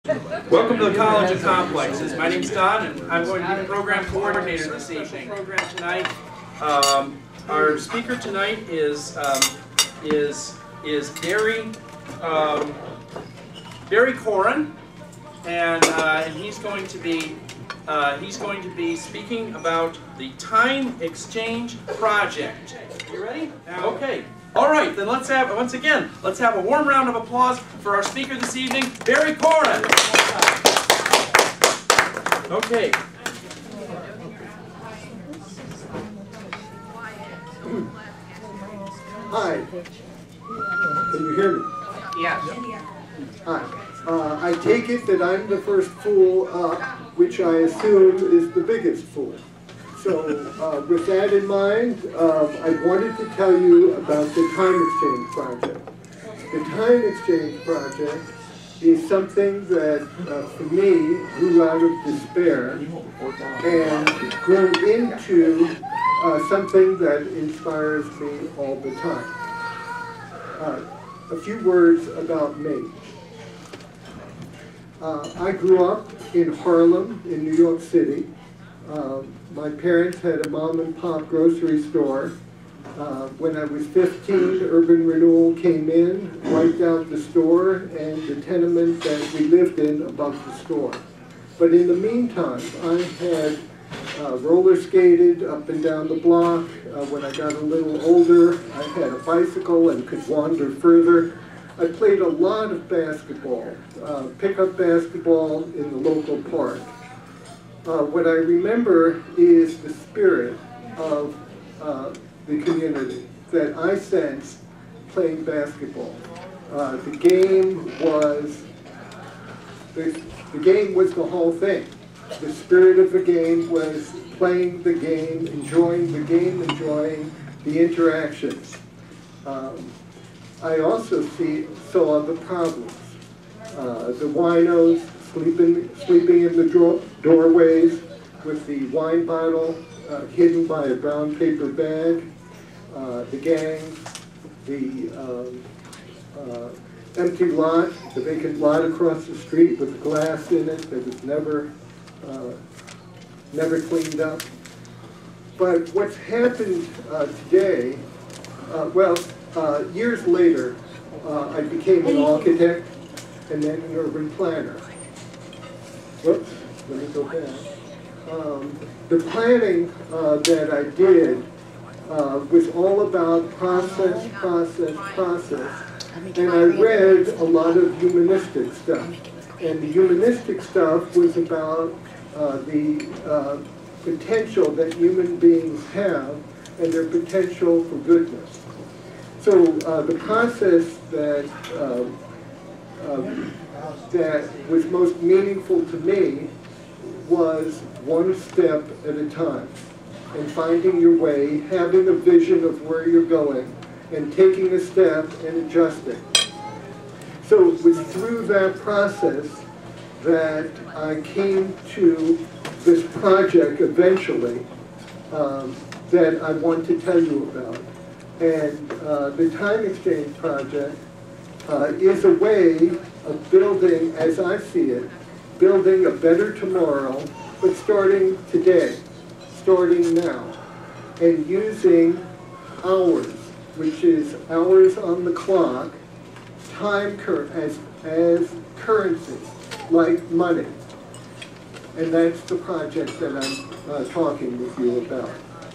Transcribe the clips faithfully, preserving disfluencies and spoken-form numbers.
Welcome to the College of Complexes. My name's Don, and I'm going to be the program coordinator this evening. Program tonight. Um, our speaker tonight is um, is is Barry um, Barry Koren, and uh, and he's going to be uh, he's going to be speaking about the Time Exchange Project. You ready? Okay. All right, then let's have, once again, let's have a warm round of applause for our speaker this evening, Barry Koren. Okay. Hi. Can you hear me? Yes. Hi. Uh, I take it that I'm the first fool up, which I assume is the biggest fool. So, uh, with that in mind, uh, I wanted to tell you about the Time Exchange Project. The Time Exchange Project is something that, uh, for me, grew out of despair and grew into uh, something that inspires me all the time. Uh, a few words about me. Uh, I grew up in Harlem, in New York City. Uh, my parents had a mom and pop grocery store. Uh, when I was fifteen, urban renewal came in, wiped out the store and the tenement that we lived in above the store. But in the meantime, I had uh, roller skated up and down the block. Uh, when I got a little older, I had a bicycle and could wander further. I played a lot of basketball, uh, pickup basketball in the local park. Uh, what I remember is the spirit of uh, the community that I sensed playing basketball. Uh, the game was the, the game was the whole thing. The spirit of the game was playing the game, enjoying the game, enjoying the interactions. Um, I also see saw the problems. Uh, the winos sleeping sleeping in the door, doorways with the wine bottle uh, hidden by a brown paper bag. Uh, the gangs, the um, uh, empty lot, the vacant lot across the street with glass in it that was never uh, never cleaned up. But what's happened uh, today? Uh, well. Uh, years later, uh, I became an architect and then an urban planner. Whoops, let me go back. Um, the planning uh, that I did uh, was all about process, process, process. And I read a lot of humanistic stuff. And the humanistic stuff was about uh, the uh, potential that human beings have and their potential for goodness. So uh, the process that uh, um, that was most meaningful to me was one step at a time, and finding your way, having a vision of where you're going, and taking a step and adjusting. So it was through that process that I came to this project eventually um, that I want to tell you about. And uh, the Time Exchange Project uh, is a way of building, as I see it, building a better tomorrow, but starting today, starting now, and using hours, which is hours on the clock, time cur as, as currency, like money. And that's the project that I'm uh, talking with you about.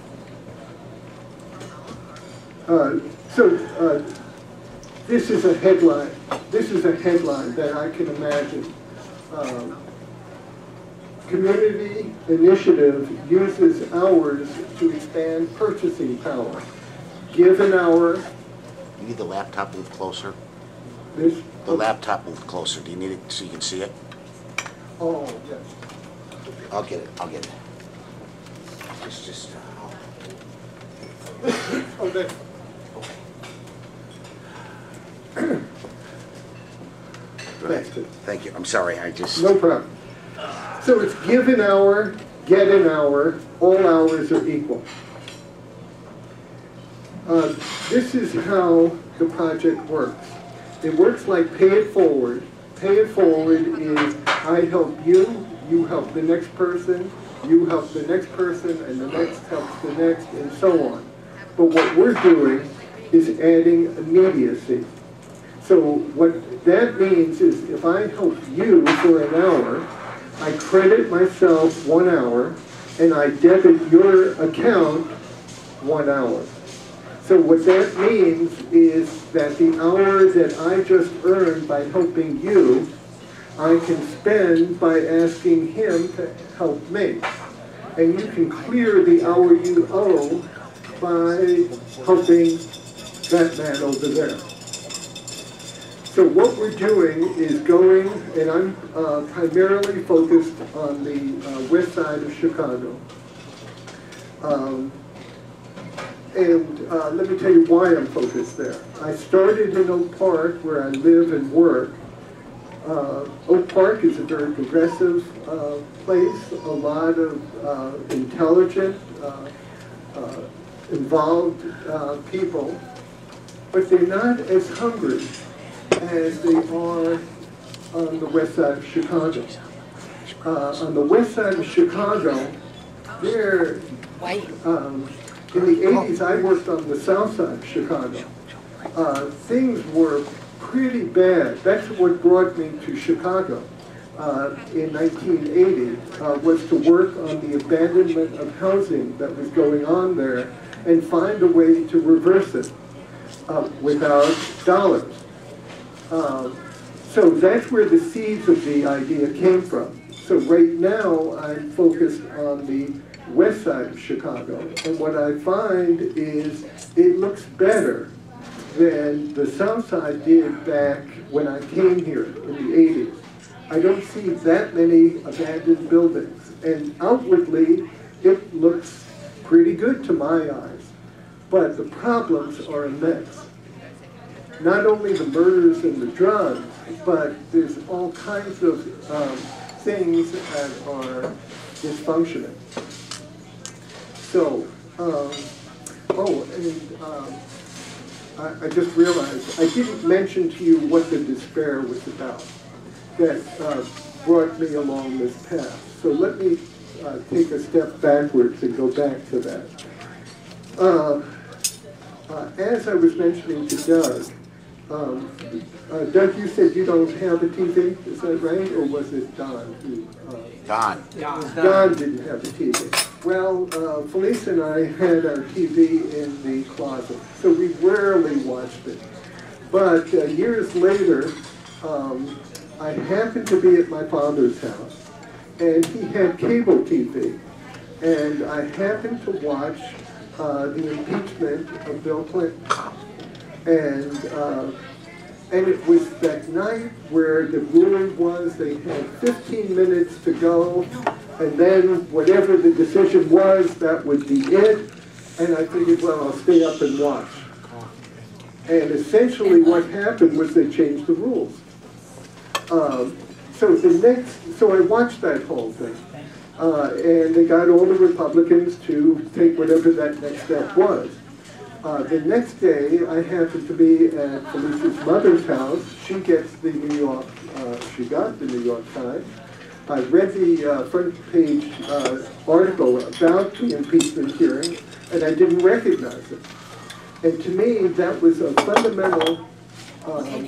Uh, so uh, this is a headline. This is a headline that I can imagine. Um, community initiative uses hours to expand purchasing power. Give an hour. You need the laptop moved closer. This. The oh. laptop moved closer. Do you need it so you can see it? Oh yes. I'll get it. I'll get it. It's just. Uh, oh, that's. Thanks. Thank you. I'm sorry. I just. No problem. So it's give an hour, get an hour. All hours are equal. Uh, this is how the project works. It works like pay it forward. Pay it forward is I help you, you help the next person, you help the next person, and the next helps the next, and so on. But what we're doing is adding immediacy. So what that means is if I help you for an hour, I credit myself one hour, and I debit your account one hour. So what that means is that the hour that I just earned by helping you, I can spend by asking him to help me. And you can clear the hour you owe by helping that man over there. So what we're doing is going, and I'm uh, primarily focused on the uh, west side of Chicago. Um, and uh, let me tell you why I'm focused there. I started in Oak Park, where I live and work. Uh, Oak Park is a very progressive uh, place, a lot of uh, intelligent, uh, uh, involved uh, people, but they're not as hungry as they are on the west side of Chicago. Uh, on the west side of Chicago, they're, um, in the eighties I worked on the south side of Chicago. Uh, things were pretty bad. That's what brought me to Chicago uh, in nineteen eighty, uh, was to work on the abandonment of housing that was going on there and find a way to reverse it uh, without dollars. Um, so that's where the seeds of the idea came from. So right now I'm focused on the west side of Chicago, and what I find is it looks better than the south side did back when I came here in the eighties. I don't see that many abandoned buildings, and outwardly it looks pretty good to my eyes, but the problems are immense. Not only the murders and the drugs, but there's all kinds of um, things that are dysfunctioning. So, um, oh, and um, I, I just realized I didn't mention to you what the despair was about that uh, brought me along this path. So let me uh, take a step backwards and go back to that. Uh, uh, as I was mentioning to Doug, um, uh, Doug, you said you don't have a T V, is that right? Or was it Don who? Uh, Don. Don. Don didn't have a T V. Well, uh, Felice and I had our T V in the closet, so we rarely watched it. But uh, years later, um, I happened to be at my father's house, and he had cable T V. And I happened to watch uh, the impeachment of Bill Clinton. And, uh, and it was that night where the ruling was they had fifteen minutes to go, and then whatever the decision was, that would be it. And I figured, well, I'll stay up and watch. And essentially what happened was they changed the rules. Um, so the next, so I watched that whole thing. Uh, and they got all the Republicans to take whatever that next step was. Uh, the next day, I happened to be at Felice's mother's house. She gets the New York, uh, she got the New York Times. I read the uh, front page uh, article about the impeachment hearing, and I didn't recognize it. And to me, that was a fundamental, um,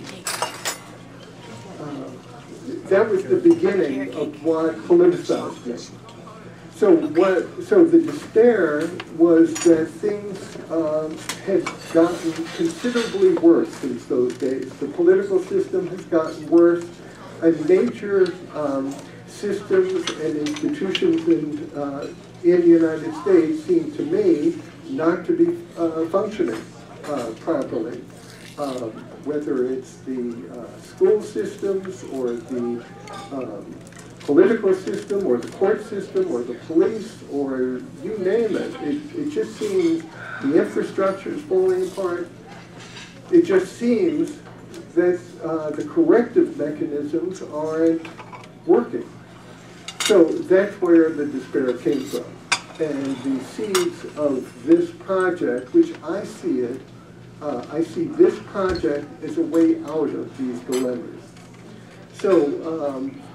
uh, that was the beginning of what politicized me. So what? So the despair was that things um, had gotten considerably worse since those days. The political system has gotten worse, and major um, systems and institutions in uh, in the United States seem to me not to be uh, functioning uh, properly. Um, whether it's the uh, school systems or the um, political system or the court system or the police or you name it. It, it just seems the infrastructure is falling apart. It just seems that uh, the corrective mechanisms aren't working. So that's where the despair came from. And the seeds of this project, which I see it, uh, I see this project as a way out of these dilemmas. So, um,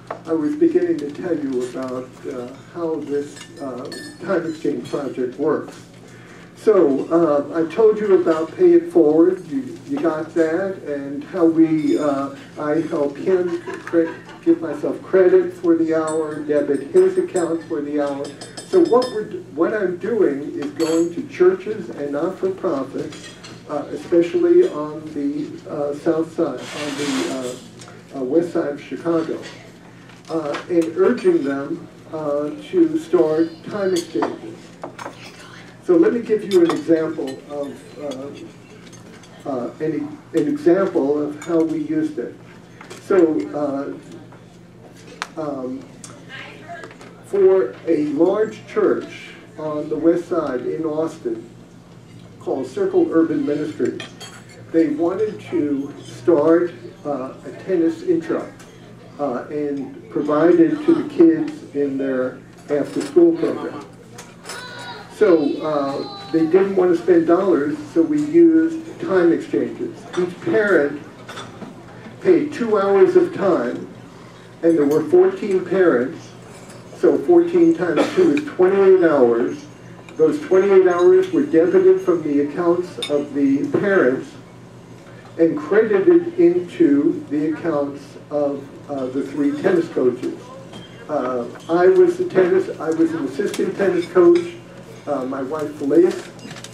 I was beginning to tell you about uh, how this uh, time exchange project works. So uh, I told you about Pay It Forward. You, you got that, and how we uh, I help him give myself credit for the hour, debit his account for the hour. So what we're what I'm doing is going to churches and not-for-profits, uh, especially on the uh, south side, on the uh, uh, west side of Chicago, uh, and urging them uh, to start time exchanges. So let me give you an example of uh, uh, an, an example of how we used it. So uh, um, for a large church on the west side in Austin called Circle Urban Ministries, they wanted to start uh, a tennis intro uh, and provide it to the kids in their after-school program. So uh, they didn't want to spend dollars, so we used time exchanges. Each parent paid two hours of time, and there were fourteen parents, so fourteen times two is twenty-eight hours. Those twenty-eight hours were debited from the accounts of the parents and credited into the accounts of uh, the three tennis coaches. Uh, I was the tennis, I was an assistant tennis coach. Uh, my wife Felice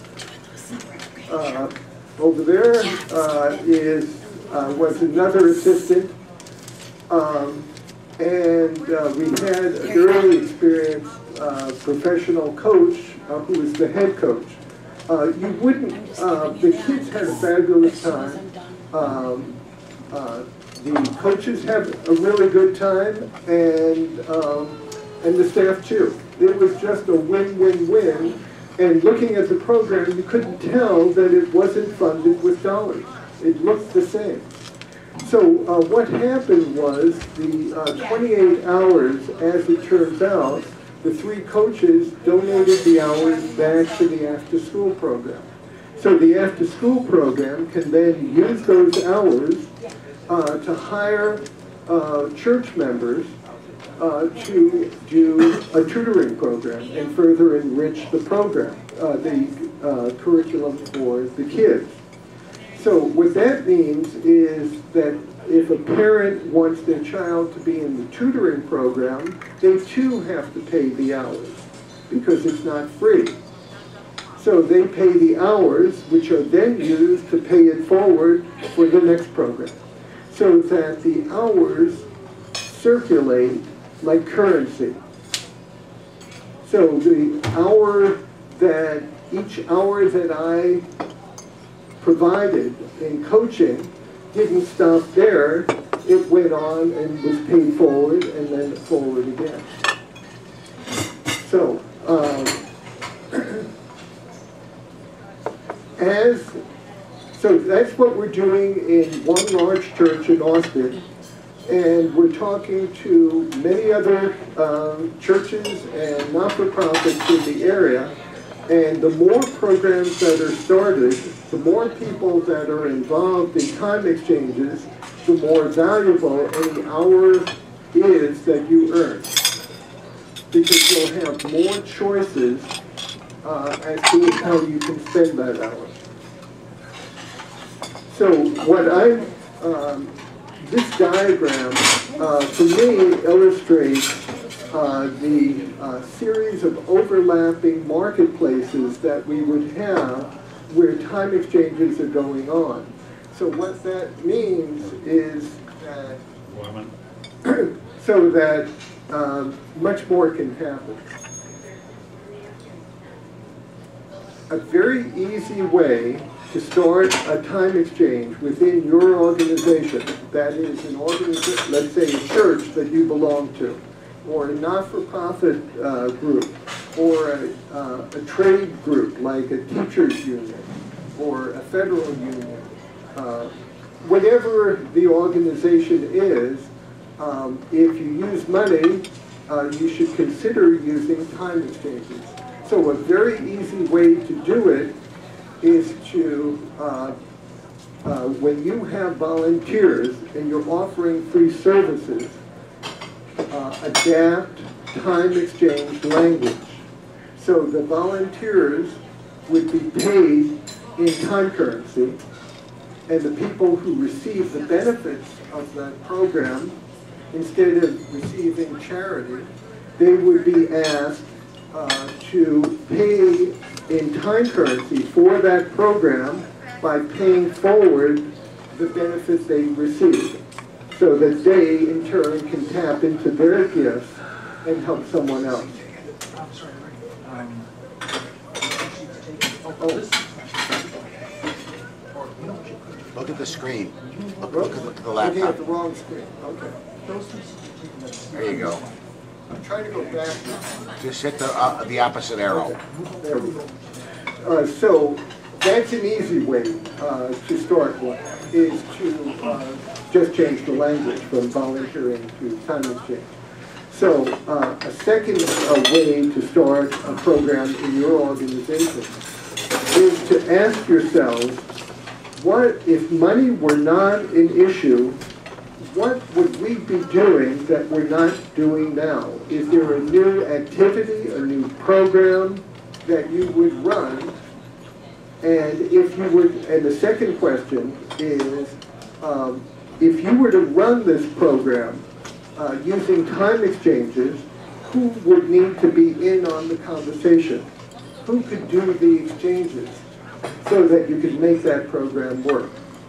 uh, over there uh, is uh, was another assistant, um, and uh, we had a very experienced uh, professional coach uh, who was the head coach. Uh, you wouldn't. Uh, the kids had a fabulous time. Um, uh, the coaches had a really good time, and um, and the staff too. It was just a win-win-win, and looking at the program, you couldn't tell that it wasn't funded with dollars. It looked the same. So uh, what happened was the uh, twenty-eight hours, as it turns out, the three coaches donated the hours back to the after-school program. So the after-school program can then use those hours uh, to hire uh, church members Uh, to do a tutoring program and further enrich the program, uh, the uh, curriculum for the kids. So what that means is that if a parent wants their child to be in the tutoring program, they too have to pay the hours because it's not free. So they pay the hours, which are then used to pay it forward for the next program, so that the hours circulate like currency. So the hour that, each hour that I provided in coaching didn't stop there. It went on and was paid forward and then forward again. So, um, as, so that's what we're doing in one large church in Austin. And we're talking to many other um, churches and not-for-profits in the area. And the more programs that are started, the more people that are involved in time exchanges, the more valuable any hour is that you earn. Because you'll have more choices uh, as to how you can spend that hour. So what I um, This diagram, uh, for me, illustrates uh, the uh, series of overlapping marketplaces that we would have where time exchanges are going on. So what that means is that, so that um, much more can happen. A very easy way to start a time exchange within your organization, that is an organization, let's say a church that you belong to, or a not-for-profit uh, group, or a, uh, a trade group like a teachers union, or a federal union. Uh, whatever the organization is, um, if you use money, uh, you should consider using time exchanges. So a very easy way to do it is to, uh, uh, when you have volunteers and you're offering free services, uh, adapt time exchange language. So the volunteers would be paid in time currency, and the people who receive the benefits of that program, instead of receiving charity, they would be asked uh, to pay in time currency for that program by paying forward the benefits they receive, so that they in turn can tap into their gifts and help someone else. Oh. Look at the screen. Look, Look, look, at, look at the looking at laptop. the wrong screen. Okay. There you go. I'm trying to go back. Just hit the uh, the opposite arrow. Okay. There we go. Uh, so that's an easy way uh, to start with, is to uh, just change the language from volunteering to time exchange. So uh, a second uh, way to start a program in your organization is to ask yourselves, what if money were not an issue, what would we be doing that we're not doing now? Is there a new activity, a new program that you would run? And if you would, and the second question is, um, if you were to run this program uh, using time exchanges, who would need to be in on the conversation? Who could do the exchanges so that you could make that program work?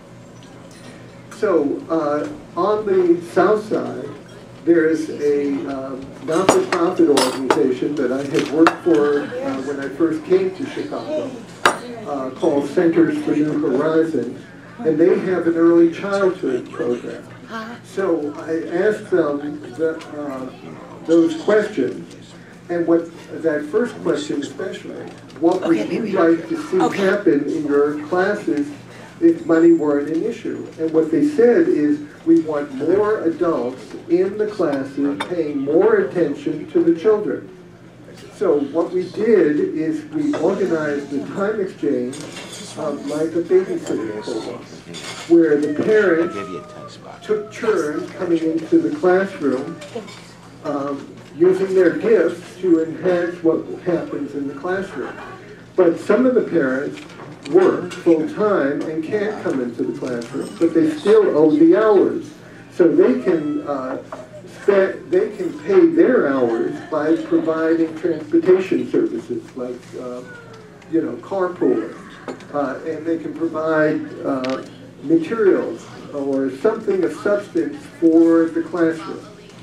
So uh, on the south side, there's a um, not-for-profit organization that I had worked for uh, when I first came to Chicago, uh, called Centers for New Horizons, and they have an early childhood program. So I asked them the, uh, those questions, and what that first question especially, what would Okay, you baby. like to see Okay. happen in your classes if money weren't an issue? And what they said is, we want more adults in the classes paying more attention to the children. So what we did is we organized the time exchange um, like a babysitting program, where the parents Give you a ten spot. took turns coming into the classroom, um, using their gifts to enhance what happens in the classroom. But some of the parents work full-time and can't come into the classroom, but they still owe the hours. So they can, uh, spend, they can pay their hours by providing transportation services like, uh, you know, carpooling. Uh, and they can provide uh, materials or something of substance for the classroom.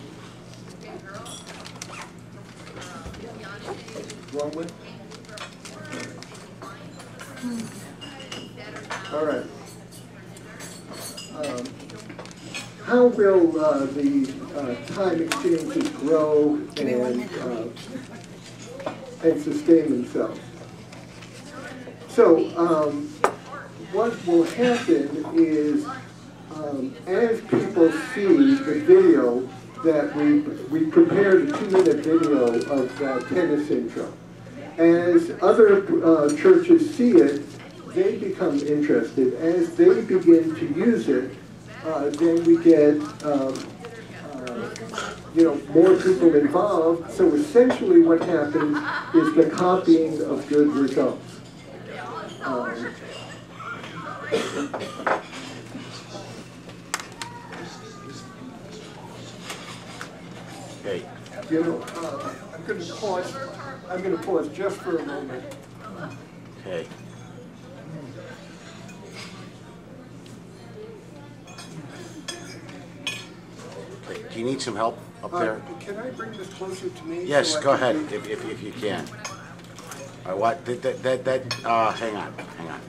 Wrong way? All right. Um, how will uh, the uh, time exchanges grow and, uh, and sustain themselves? So, um, what will happen is, um, as people see the video that we, we prepared a two-minute video of that tennis intro. As other uh, churches see it, they become interested. As they begin to use it, uh, then we get um, uh, you know, more people involved. So essentially what happens is the copying of good results. Um, Okay. you know, uh, I'm going to pause. I'm going to pause just for a moment. Okay. Okay. Do you need some help up Uh, there? can I bring this closer to me? Yes, so I go can ahead, be- if, if, if you can. All right, what, that, that, that, that, uh, hang on, hang on.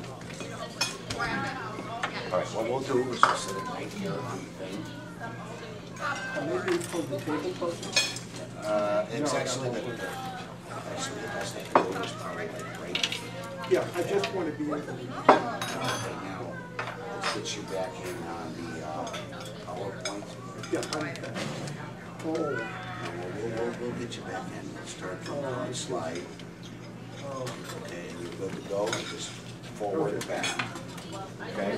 All right, what we'll do is just sit it right here on the thing. Maybe hold the table closer. Uh, it's No, actually the, that actually the best thing to do is probably like right Yeah, I just want to be able to. right now. Let's get you back in on the, uh, PowerPoint. Yeah, I'm, oh, And We'll, we'll, we'll, we'll get you back in, let's start from the slide. oh, Okay, and you're good to go, and just forward and back. Okay?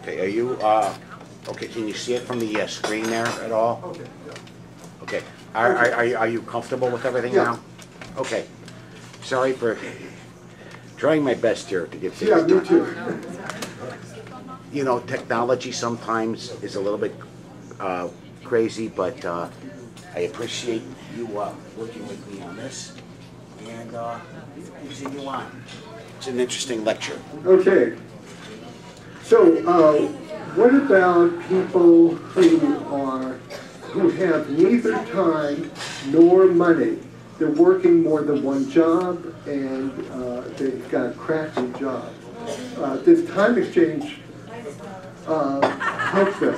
Okay, are you, uh, okay, can you see it from the uh, screen there at all? Okay, yeah. Okay, are, are, are you, are you comfortable with everything Yeah. now? Okay, sorry for trying my best here to get things Yeah, done. me too. You know, technology sometimes is a little bit uh, crazy, but uh, I appreciate you uh, working with me on this, and uh, continue on. It's an interesting lecture. Okay. So, uh, what about people who are, who have neither time nor money? They're working more than one job, and uh, they've got crappy jobs. Uh, this time exchange uh, helps them.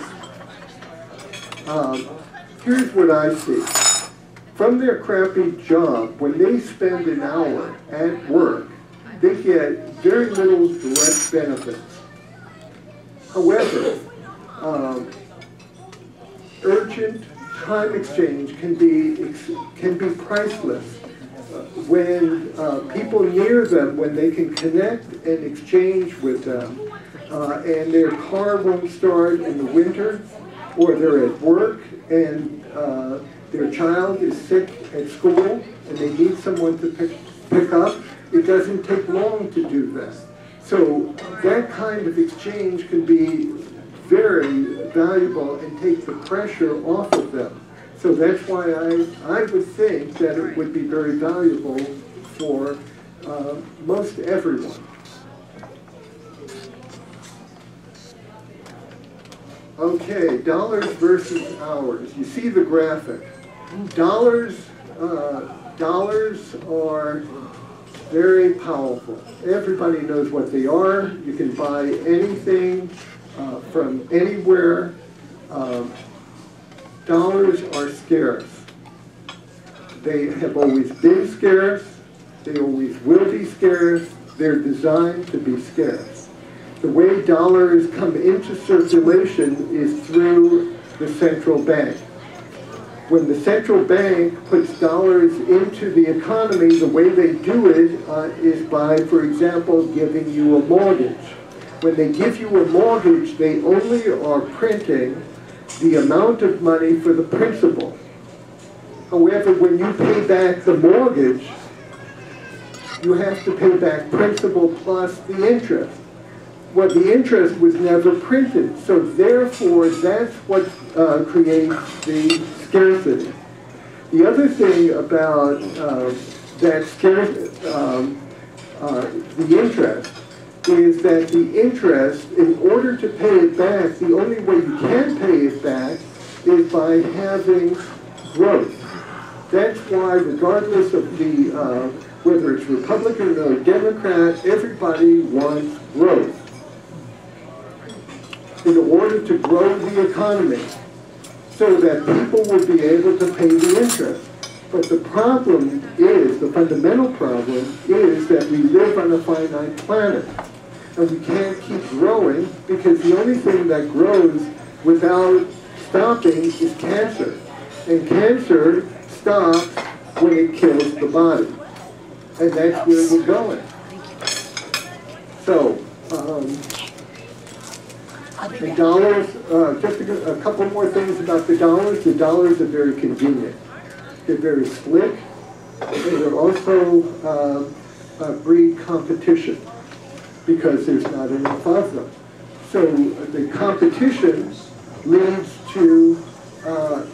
Um, here's what I see. From their crappy job, when they spend an hour at work, they get very little direct benefits. However, um, urgent time exchange can be can be priceless uh, when uh, people near them, when they can connect and exchange with them, uh, and their car won't start in the winter, or they're at work and uh, their child is sick at school and they need someone to pick pick up. It doesn't take long to do that. So that kind of exchange can be very valuable and take the pressure off of them. So that's why I, I would think that it would be very valuable for uh, most everyone. Okay, dollars versus hours. You see the graphic. Dollars, uh, dollars are very powerful. Everybody knows what they are. You can buy anything uh, from anywhere. Um, dollars are scarce. They have always been scarce. They always will be scarce. They're designed to be scarce. The way dollars come into circulation is through the central bank. When the central bank puts dollars into the economy, the way they do it uh, is by, for example, giving you a mortgage. When they give you a mortgage, they only are printing the amount of money for the principal. However, when you pay back the mortgage, you have to pay back principal plus the interest. Well, the interest was never printed, so therefore that's what uh, creates the scarcity. The other thing about uh, that scarcity, um, uh, the interest, is that the interest, in order to pay it back, the only way you can pay it back is by having growth. That's why, regardless of the, uh, whether it's Republican or Democrat, everybody wants growth. In order to grow the economy, so that people will be able to pay the interest. But the problem is, the fundamental problem is that we live on a finite planet. And we can't keep growing because the only thing that grows without stopping is cancer. And cancer stops when it kills the body. And that's where we're going. So, um, the dollars, uh, just a, a couple more things about the dollars. The dollars are very convenient. They're very slick. And they're also uh, uh, breed competition because there's not enough of them. So the competition leads to, uh,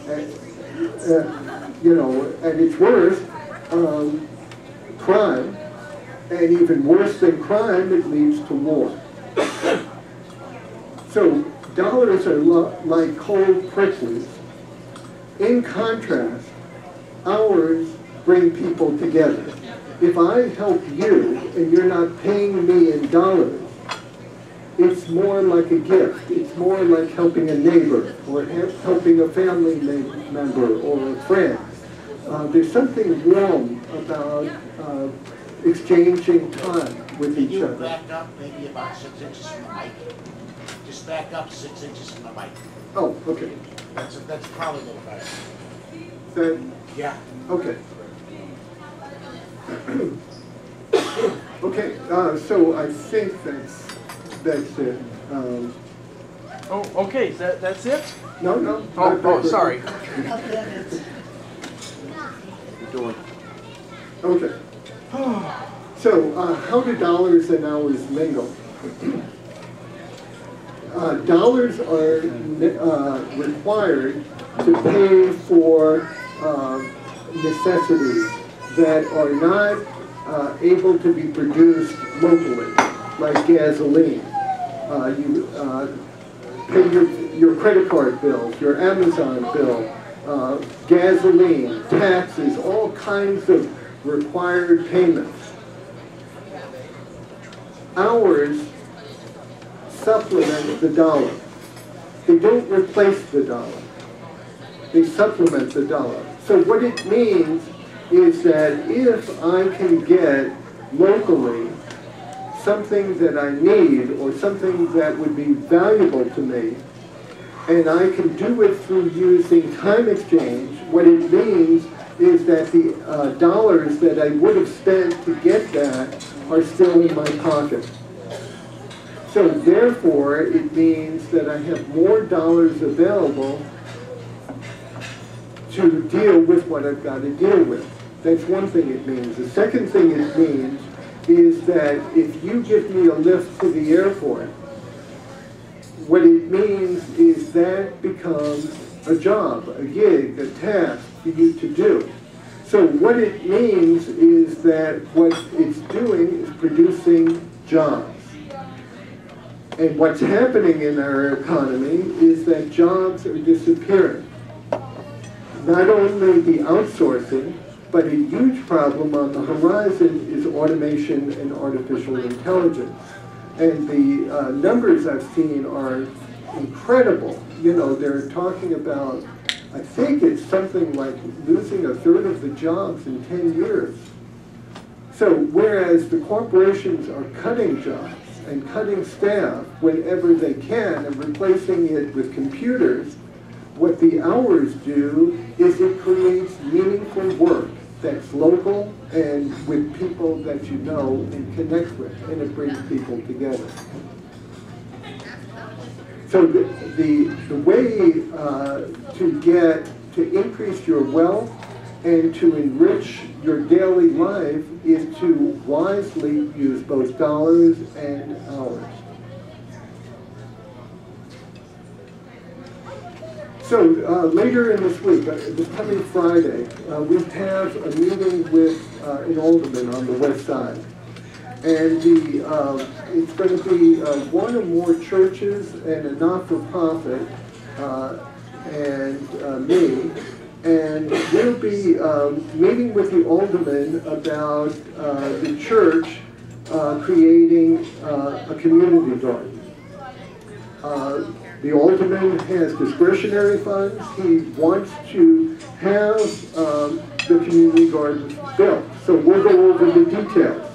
uh, you know, at its worst, um, crime. And even worse than crime, it leads to war. So dollars are like cold prickles. In contrast, hours bring people together. If I help you and you're not paying me in dollars, it's more like a gift. It's more like helping a neighbor or helping a family member or a friend. Uh, there's something warm about uh, exchanging time with Can each you other. back up maybe about six inches from the mic? Just back up six inches from the mic. Oh, okay. That's, that's probably a little better. Then, Yeah. okay. Okay, uh, so I think that's, that's it. Um, Oh, okay, that, that's it? No, no. Oh, oh, sorry. You're doing. Okay. So, uh, how do dollars and hours mingle? Uh, dollars are uh, required to pay for uh, necessities that are not uh, able to be produced locally, like gasoline. Uh, you uh, pay your, your credit card bills, your Amazon bill, uh, gasoline, taxes, all kinds of required payments. Hours supplement the dollar. They don't replace the dollar. They supplement the dollar. So what it means is that if I can get locally something that I need or something that would be valuable to me, and I can do it through using time exchange, what it means is that the uh, dollars that I would have spent to get that are still in my pocket. So therefore, it means that I have more dollars available to deal with what I've got to deal with. That's one thing it means. The second thing it means is that if you give me a lift to the airport, what it means is that becomes a job, a gig, a task for you to do. So what it means is that what it's doing is producing jobs. And what's happening in our economy is that jobs are disappearing. Not only the outsourcing, but a huge problem on the horizon is automation and artificial intelligence. And the uh, numbers I've seen are incredible. You know, they're talking about, I think it's something like losing a third of the jobs in ten years. So whereas the corporations are cutting jobs and cutting staff whenever they can and replacing it with computers, what the hours do is it creates meaningful work that's local and with people that you know and connect with, and it brings people together. So the, the, the way uh, to get, to increase your wealth and to enrich your daily life is to wisely use both dollars and hours. So uh, later in this week, uh, this coming Friday, uh, we have a meeting with uh, an alderman on the west side. And the, uh, it's going to be uh, one or more churches and a not-for-profit uh, and uh, me. And we'll be um, meeting with the alderman about uh, the church uh, creating uh, a community garden. Uh, the alderman has discretionary funds. He wants to have um, the community garden built. So we'll go over the details.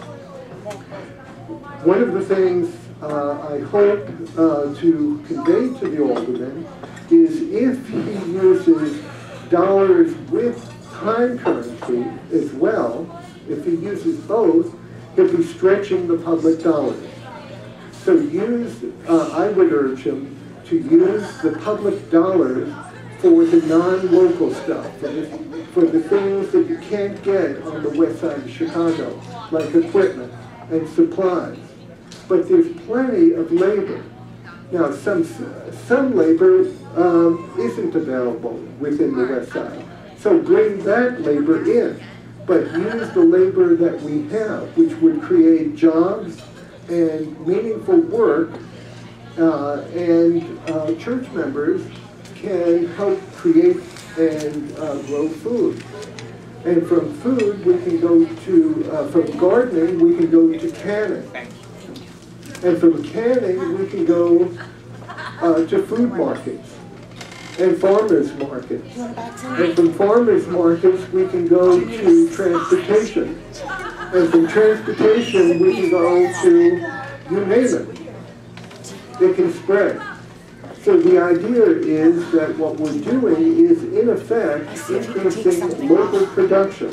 One of the things uh, I hope uh, to convey to the alderman is if he uses dollars with time currency as well, if he uses both, he'll be stretching the public dollars. So use, uh, I would urge him to use the public dollars for the non-local stuff, for the, for the things that you can't get on the west side of Chicago, like equipment and supplies. But there's plenty of labor. Now, some, some labor um, isn't available within the west side. So bring that labor in, but use the labor that we have, which would create jobs and meaningful work, uh, and uh, church members can help create and uh, grow food. And from food, we can go to, uh, from gardening, we can go to canning. And from canning, we can go uh, to food markets and farmers markets. And from farmers markets, we can go to transportation. And from transportation, we can go to, you name it. It can spread. So the idea is that what we're doing is, in effect, increasing local production.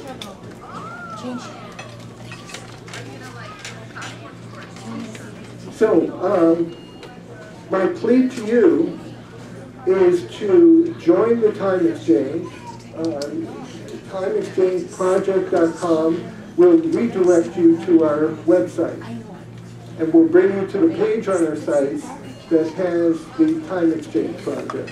So, um, my plea to you is to join the Time Exchange. Uh, time exchange project dot com will redirect you to our website. And we'll bring you to the page on our site that has the Time Exchange project.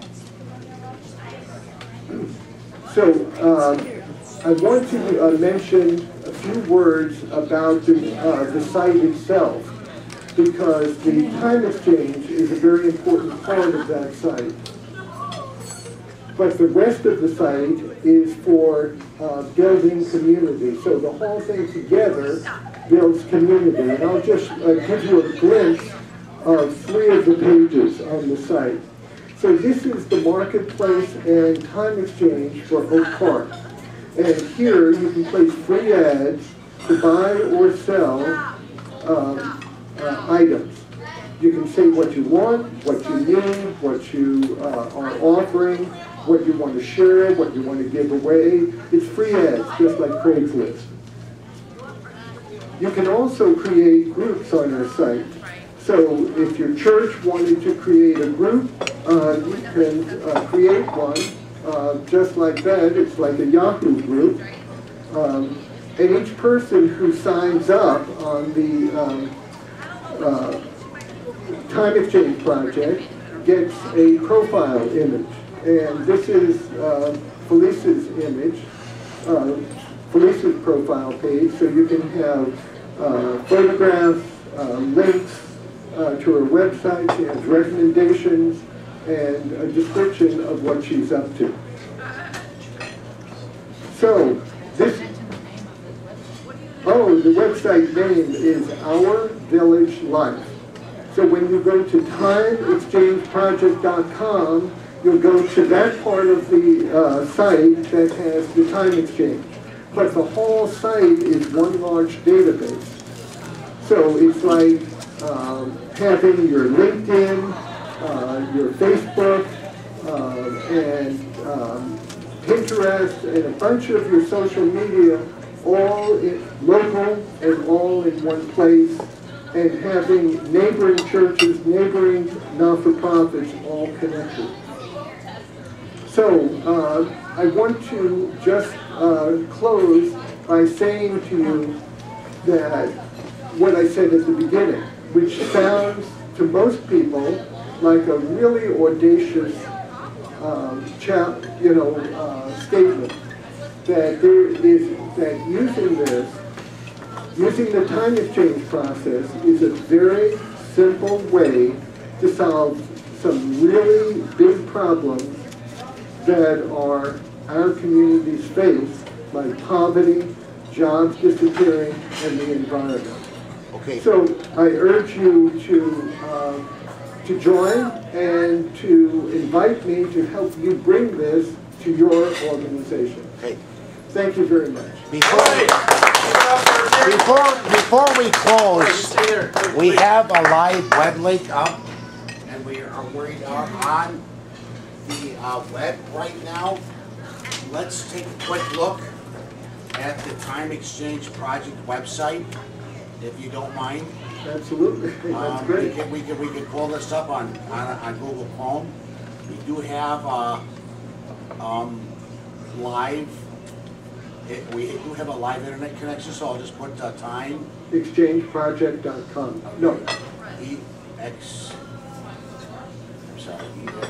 So um, I want to uh, mention a few words about the, uh, the site itself, because the Time Exchange is a very important part of that site. But the rest of the site is for uh, building community. So the whole thing together builds community. And I'll just uh, give you a glimpse of three of the pages on the site. So this is the marketplace and time exchange for Oak Park. And here you can place free ads to buy or sell um, uh, items. You can say what you want, what you need, what you uh, are offering, what you want to share, what you want to give away. It's free ads, just like Craigslist. You can also create groups on our site. So if your church wanted to create a group, uh, you can uh, create one uh, just like that. It's like a Yahoo group. Um, and each person who signs up on the um, uh, Time Exchange project gets a profile image. And this is uh, Felice's image, uh, Felice's profile page. So you can have uh, photographs, uh, links, Uh, to her website. She has recommendations and a description of what she's up to. So this, oh, the website name is Our Village Life. So when you go to time exchange project dot com, you'll go to that part of the uh, site that has the time exchange. But the whole site is one large database. So it's like Um, having your LinkedIn, uh, your Facebook, uh, and um, Pinterest, and a bunch of your social media, all in, local and all in one place, and having neighboring churches, neighboring not-for-profits all connected. So uh, I want to just uh, close by saying to you that what I said at the beginning, which sounds to most people like a really audacious um, chap, you know, uh, statement, that there is that using this, using the time exchange process is a very simple way to solve some really big problems that are our communities face, like poverty, jobs disappearing, and the environment. Okay. So I urge you to uh, to join and to invite me to help you bring this to your organization. Okay. Thank you very much. Before, before, before we close, we have a live web link up, and we are we are on the uh, web right now. Let's take a quick look at the Time Exchange Project website, if you don't mind. Absolutely, that's um, great. We can, we can we can pull this up on on, on Google Chrome. We do have uh, um, live. It, we do have a live internet connection, so I'll just put uh, time. exchange project dot com. Okay. No. E X. I'm sorry. E X.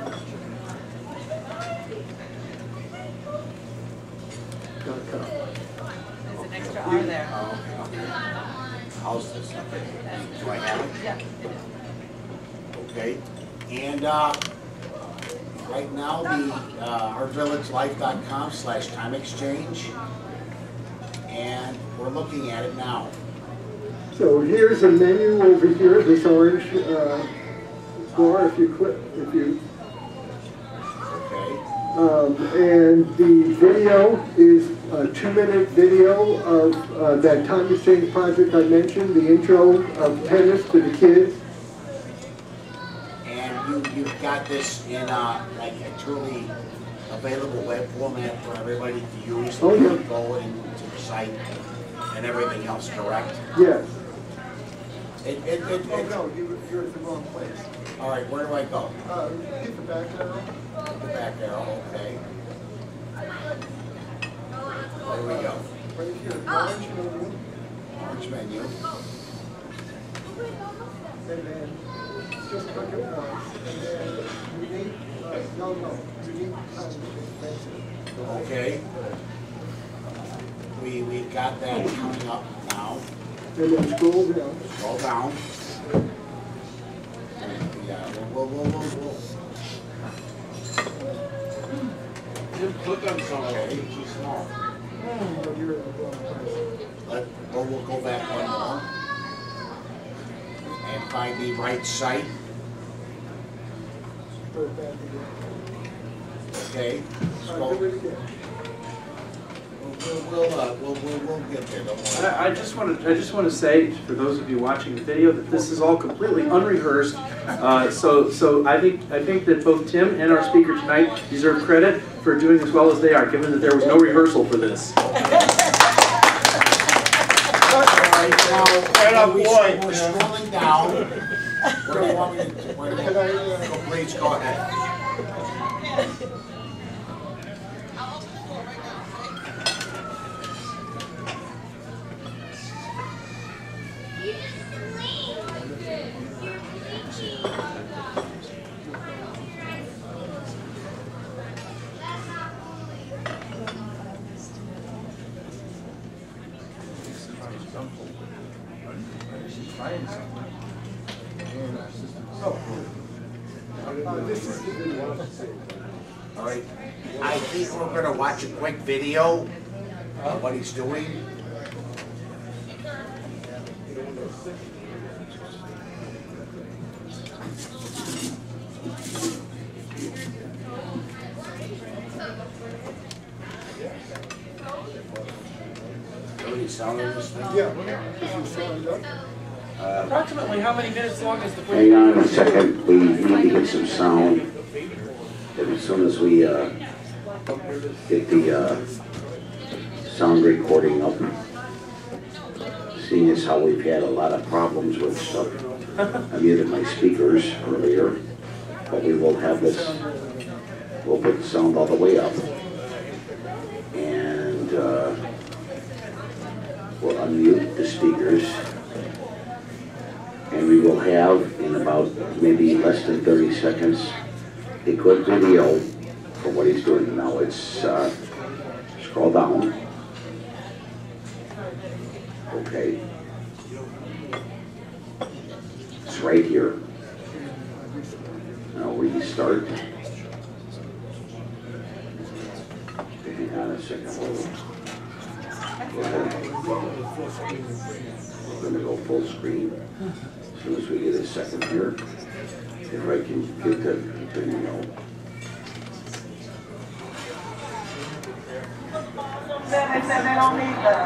Dot com. There's an extra R there. Oh, okay. Okay. How's this? Okay. Do I have it? Yeah. Okay. And uh, right now, the uh, our village life dot com slash time exchange, and we're looking at it now. So here's a menu over here. This orange uh, bar. If you click, if you. Okay. Um, and the video is a two-minute video of uh, that time exchange project I mentioned, the intro of tennis to the kids. And you, you've got this in uh, like a truly available web format for everybody to use. Oh, yeah. Go into the site and everything else, correct? Yes. It, it, it, Oh, it, no, you, you're at the wrong place. All right, where do I go? Uh, hit the back arrow. The back arrow, okay. Where do we go? Right here, launch menu. Launch menu. And then just click it once. And then unique, uh, no, no, unique time. Okay. We, we've got that coming up now. And then scroll down. Scroll down. Yeah, we'll, we'll, we'll, we'll. Jim, click on something. Okay. It's too small. Oh, you're in the wrong place. Let, or we'll go back one more. And find the right site. Go back again. Okay. Uh, Scroll. do it again. We'll, we'll, uh, we'll, we'll, we'll get there, don't worry. I, I just want to I just want to say for those of you watching the video that this is all completely unrehearsed. Uh, so so I think I think that both Tim and our speaker tonight deserve credit for doing as well as they are, given that there was no rehearsal for this. All right, now, we, we're scrolling down. Where do you want me to, where do you want me to go? Please, go ahead. Uh, this is the video. All right, I think we're gonna watch a quick video of what he's doing. Already sounded this thing? Yeah. Is your sound up? Approximately how many minutes long is the Hang on a second, we need to get some sound. And as soon as we uh, get the uh, sound recording up, seeing as how we've had a lot of problems with stuff. I muted my speakers earlier, but we will have this, we'll put the sound all the way up. And uh, we'll unmute the speakers. And we will have, in about maybe less than thirty seconds, a good video for what he's doing now. It's, uh, scroll down. Okay. It's right here. Now restart. Hang on a second. Go ahead. We're going to go full screen. As soon as we get a second here, if I can get the video. They said they don't need that.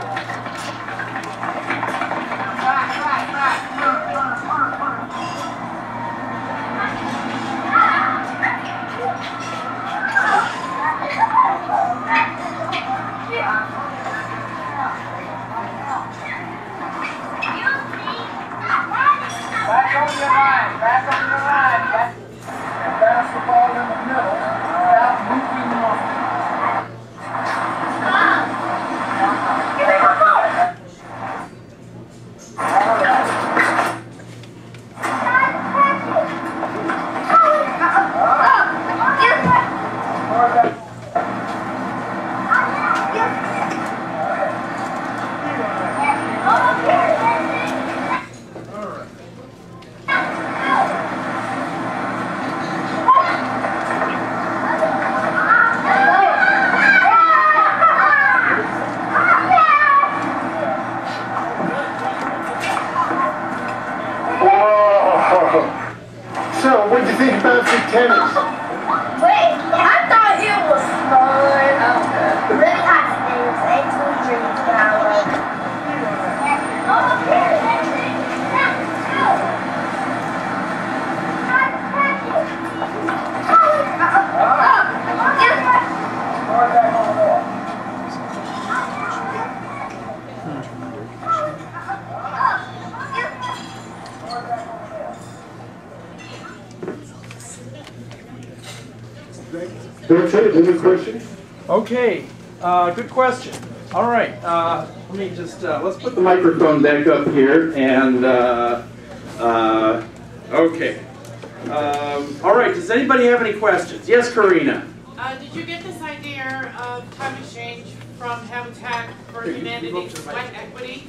Back on your line, back on your line. Pass the ball in the middle without moving on. So, what'd you think about the tennis? Wait, I thought it was fun. Um, really hot things, eighteen drinks an hour. That's it. Any questions? Okay, uh, good question. All right, uh, let me just, uh, let's put the The microphone back up here, and uh, uh, okay. Um, all right, does anybody have any questions? Yes, Karina? Uh, did you get this idea of time exchange from Habitat for Humanity Sweat Equity?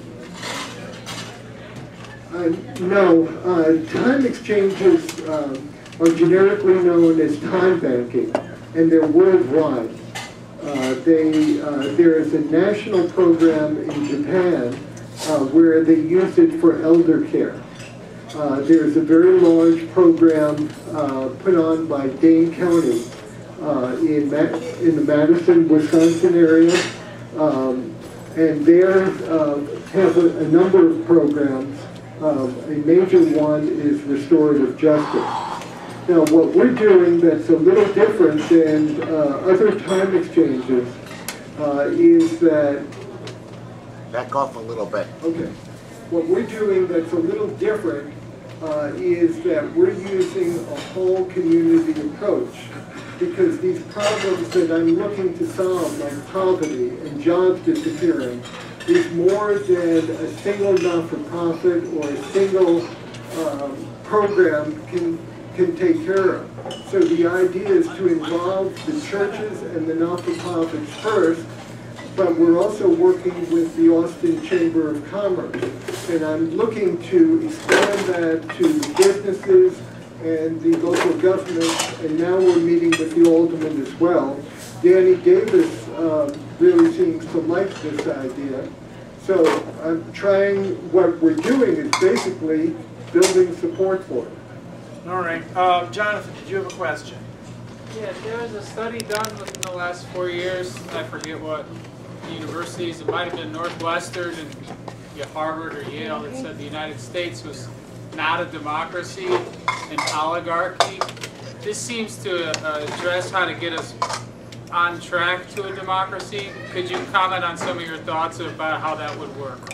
Uh, no, uh, time exchanges um, are generically known as time banking, and they're worldwide. Uh, they, uh, there is a national program in Japan uh, where they use it for elder care. Uh, there's a very large program uh, put on by Dane County uh, in, Ma in the Madison, Wisconsin area, um, and they uh, have a, a number of programs. Um, a major one is restorative justice. Now, what we're doing that's a little different than uh, other time exchanges uh, is that... Back off a little bit. Okay. What we're doing that's a little different uh, is that we're using a whole community approach, because these problems that I'm looking to solve, like poverty and jobs disappearing, is more than a single not-for-profit or a single um, program can, can take care of. So the idea is to involve the churches and the not-for-profits first, but we're also working with the Austin Chamber of Commerce. And I'm looking to expand that to the businesses and the local governments, and now we're meeting with the aldermen as well. Danny Davis uh, really seems to like this idea. So I'm trying, what we're doing is basically building support for it. All right, uh, Jonathan, did you have a question? Yeah, there was a study done within the last four years, I forget what universities, it might have been Northwestern and yeah, Harvard or Yale, that said the United States was not a democracy, an oligarchy. This seems to uh, address how to get us on track to a democracy. Could you comment on some of your thoughts about how that would work?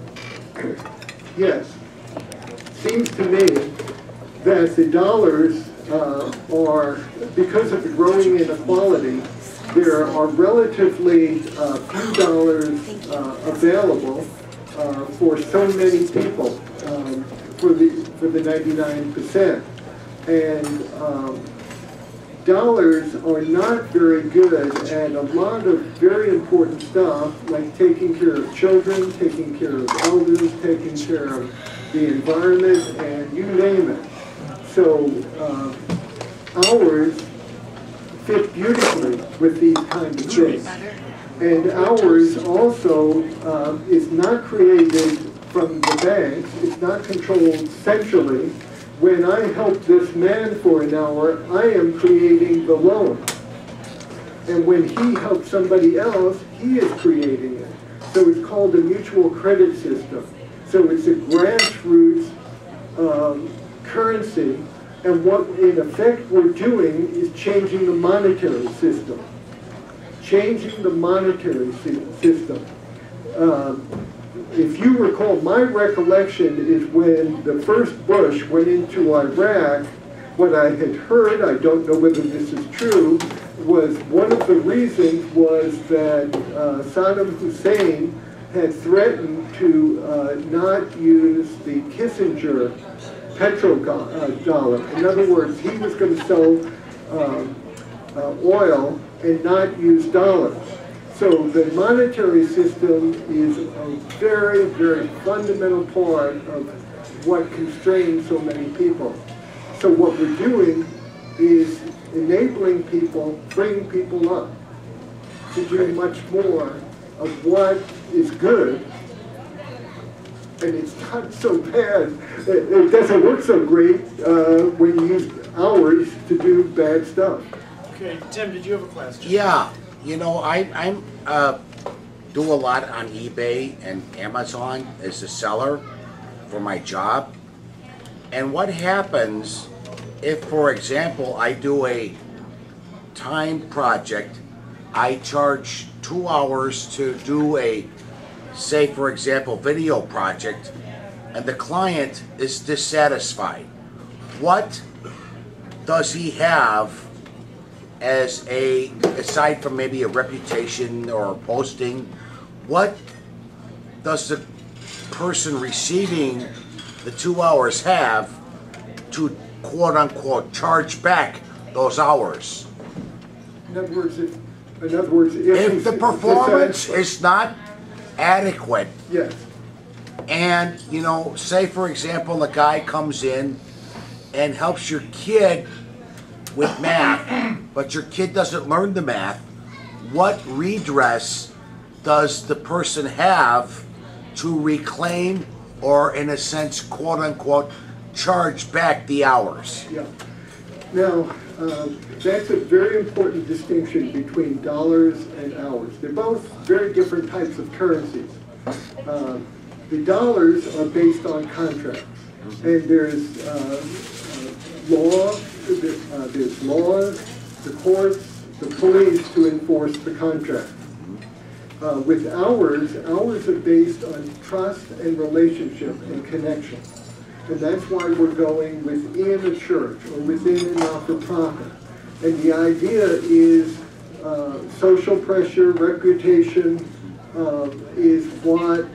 Yes. Seems to me that the dollars uh, are, because of the growing inequality, there are relatively uh, few dollars uh, available uh, for so many people, um, for the for the ninety-nine percent, and um, dollars are not very good at a lot of very important stuff, like taking care of children, taking care of elders, taking care of the environment, and you name it. So uh, ours fit beautifully with these kinds of things. And ours also uh, is not created from the banks, it's not controlled centrally. When I help this man for an hour, I am creating the loan. And when he helps somebody else, he is creating it. So it's called a mutual credit system. So it's a grassroots um, currency. And what, in effect, we're doing is changing the monetary system. Changing the monetary system. Um, if you recall, my recollection is when the first Bush went into Iraq, what I had heard, I don't know whether this is true, was one of the reasons was that uh, Saddam Hussein had threatened to uh, not use the Kissinger petrodollar. In other words, he was going to sell um, uh, oil and not use dollars. So the monetary system is a very, very fundamental part of what constrains so many people. So what we're doing is enabling people, bringing people up to do much more of what is good. And it's not so bad. It, it doesn't work so great uh, when you use hours to do bad stuff. Okay, Tim, did you have a question? Yeah, you know, I I'm uh, do a lot on eBay and Amazon as a seller for my job. And what happens if, for example, I do a time project, I charge two hours to do a, say for example, video project, and the client is dissatisfied. What does he have as a, aside from maybe a reputation or boasting, what does the person receiving the two hours have to quote unquote charge back those hours? In other words, if, in other words, if, If the performance is not adequate, yes, and you know, say for example, a guy comes in and helps your kid with math, but your kid doesn't learn the math, what redress does the person have to reclaim or, in a sense, quote unquote, charge back the hours? yeah. Now, um, that's a very important distinction between dollars and hours. They're both very different types of currencies. Um, the dollars are based on contracts, and there's uh, uh, law, uh, there's laws, the courts, the police to enforce the contract. Uh, with hours, hours are based on trust and relationship and connection. And that's why we're going within a church or within a not-for-profit. And the idea is uh, social pressure, reputation uh, is what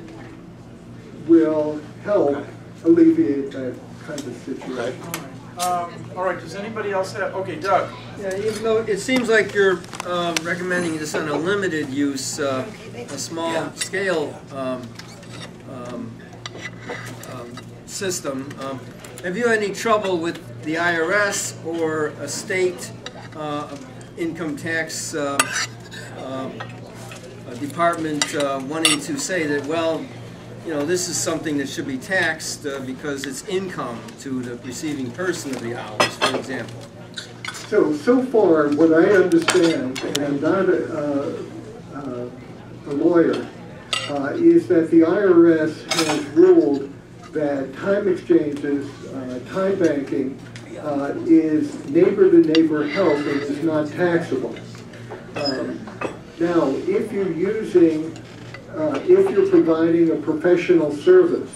will help alleviate that kind of situation. Um, all right, does anybody else have, okay, Doug. Yeah, even though it seems like you're um, recommending this on a limited use, uh, a small yeah. scale um, um, um, system, um, have you had any trouble with the I R S or a state uh, income tax uh, uh, department uh, wanting to say that, well, you know, this is something that should be taxed uh, because it's income to the receiving person of the hours, for example? So, so far, what I understand, and I'm not a, uh, a lawyer, uh, is that the I R S has ruled that time exchanges, uh, time banking, uh, is neighbor-to-neighbor help and is not taxable. Um, now, if you're using, uh, if you're providing a professional service,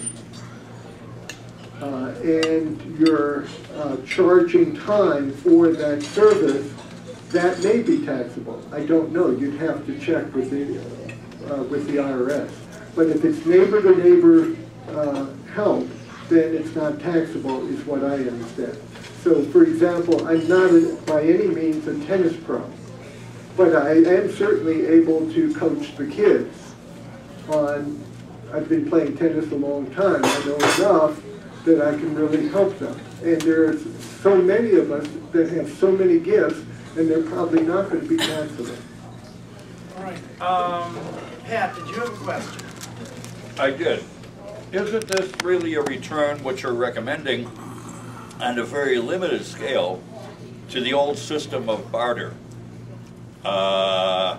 uh, and you're uh, charging time for that service, that may be taxable. I don't know. You'd have to check with the uh, with the I R S. But if it's neighbor-to-neighbor uh, help, then it's not taxable, is what I understand. So, for example, I'm not a, by any means a tennis pro, but I am certainly able to coach the kids on. I've been playing tennis a long time. I know enough that I can really help them. And there's so many of us that have so many gifts, and they're probably not going to be taxable. All right. Um, Pat, did you have a question? I did. Isn't this really a return, what you're recommending, on a very limited scale, to the old system of barter? Uh,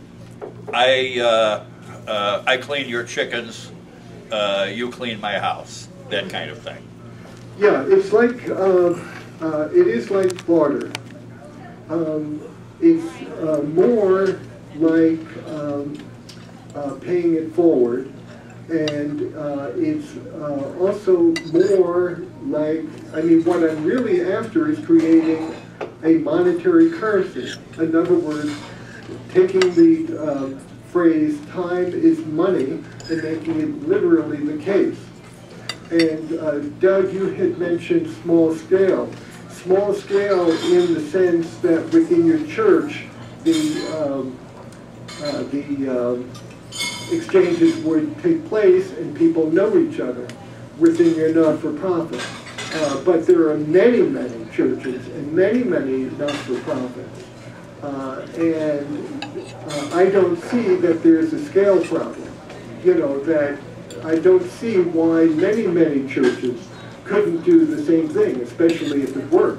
I, uh, uh, I clean your chickens, uh, you clean my house, that kind of thing. Yeah, it's like, uh, uh, it is like barter. Um, it's uh, more like um, uh, paying it forward. And uh, it's uh, also more like, I mean, what I'm really after is creating a monetary currency. In other words, taking the uh, phrase, time is money, and making it literally the case. And uh, Doug, you had mentioned small scale. Small scale in the sense that within your church, the, um, uh, the um, exchanges would take place and people know each other within your not-for-profit. Uh, but there are many, many churches and many, many not-for-profits. Uh, and uh, I don't see that there's a scale problem. You know, that I don't see why many, many churches couldn't do the same thing, especially if it works.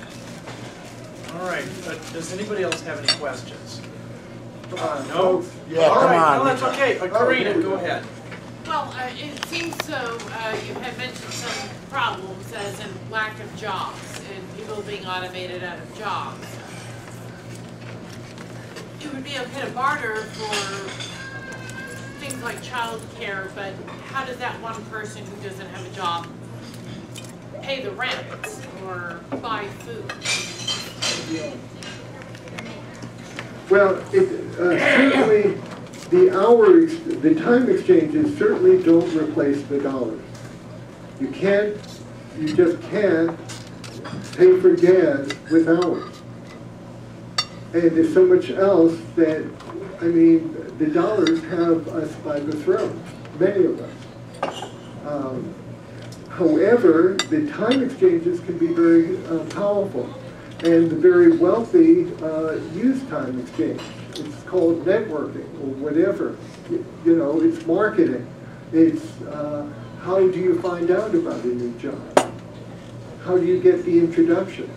All right. Uh, does anybody else have any questions? Uh, no? Yeah, All come right. on. No, that's okay. Uh, Karina, go ahead. Well, uh, it seems so, uh, you had mentioned some problems as in lack of jobs and people being automated out of jobs. It would be okay to barter for things like child care, but how does that one person who doesn't have a job pay the rent or buy food? Well, it, uh, certainly the hour, ex the time exchanges certainly don't replace the dollar. You can't, you just can't pay for gas with hours. And there's so much else that, I mean, the dollars have us by the throat, many of us. Um, however, the time exchanges can be very uh, powerful. And the very wealthy uh, use time exchange. It's called networking or whatever. You, you know, it's marketing. It's uh, how do you find out about a new job? How do you get the introduction?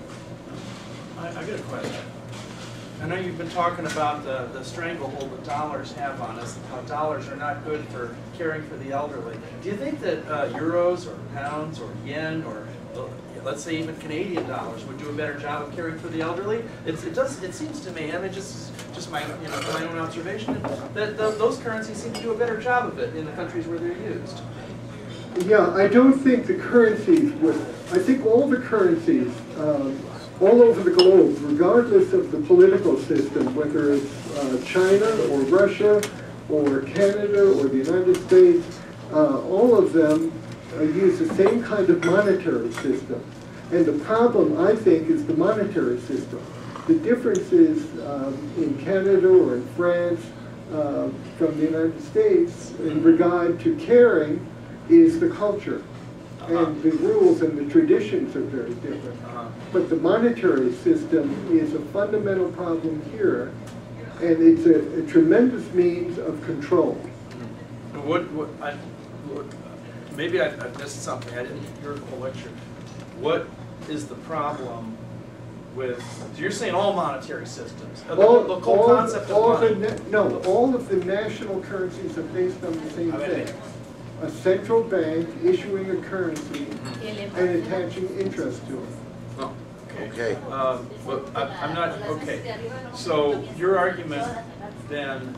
I, I got a question. I know you've been talking about the, the stranglehold that dollars have on us, and how dollars are not good for caring for the elderly. Do you think that uh, euros or pounds or yen or uh, let's say even Canadian dollars would do a better job of caring for the elderly? It's, it does. It seems to me, I mean, just just my you know my own observation, that the, those currencies seem to do a better job of it in the countries where they're used. Yeah, I don't think the currencies would. I think all the currencies, um, all over the globe, regardless of the political system, whether it's uh, China or Russia or Canada or the United States, uh, all of them uh, use the same kind of monetary system. And the problem, I think, is the monetary system. The difference is um, in Canada or in France uh, from the United States in regard to caring is the culture. Uh-huh. And the rules and the traditions are very different. Uh-huh. But the monetary system is a fundamental problem here, and it's a, a tremendous means of control. What, what, I, what, maybe I, I missed something. I didn't hear the whole lecture. What is the problem with, so you're saying all monetary systems, the, All, the whole all, concept all of money. the, no, all of the national currencies are based on the same I mean, thing. A central bank issuing a currency and attaching interest to it. Oh, okay. Okay. Um, but I, I'm not, okay. So your argument then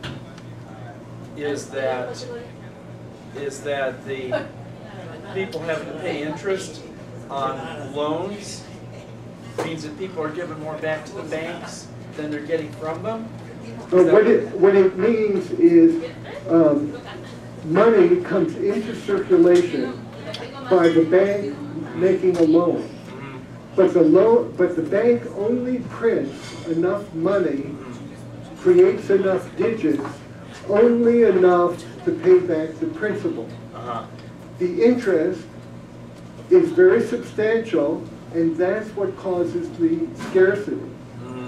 is that, is that the people having to pay interest on loans means that people are giving more back to the banks than they're getting from them? But what it, what it means is um, money comes into circulation by the bank making a loan. But the loan, but the bank only prints enough money, creates enough digits, only enough to pay back the principal. Uh-huh. The interest is very substantial, and that's what causes the scarcity. Mm-hmm.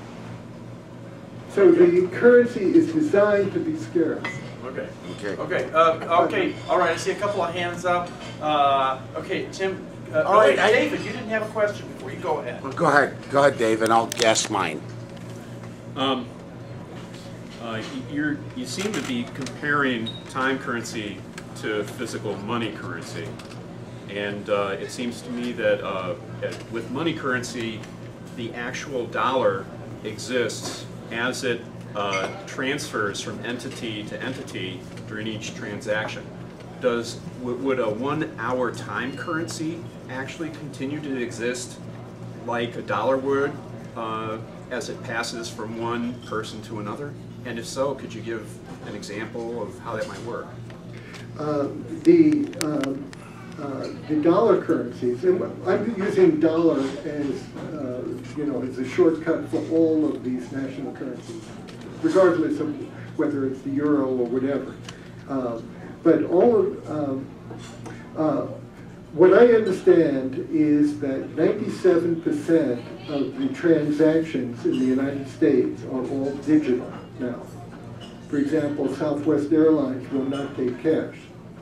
So the currency is designed to be scarce. Okay. Okay. Okay. Uh, okay. All right. I see a couple of hands up. Uh, okay, Tim. Uh, All right, wait, I- David, you didn't have a question before. You go ahead. Well, go ahead. Go ahead, Dave, and I'll guess mine. Um, uh, you're, you seem to be comparing time currency to physical money currency. And uh, it seems to me that uh, with money currency, the actual dollar exists as it uh, transfers from entity to entity during each transaction. Does, would a one-hour time currency actually continue to exist like a dollar would uh, as it passes from one person to another? And if so, could you give an example of how that might work? Uh, the um, uh, the dollar currencies, and I'm using dollar as uh, you know as a shortcut for all of these national currencies, regardless of whether it's the euro or whatever. Uh, but all of um, uh, what I understand is that ninety-seven percent of the transactions in the United States are all digital now. For example, Southwest Airlines will not take cash.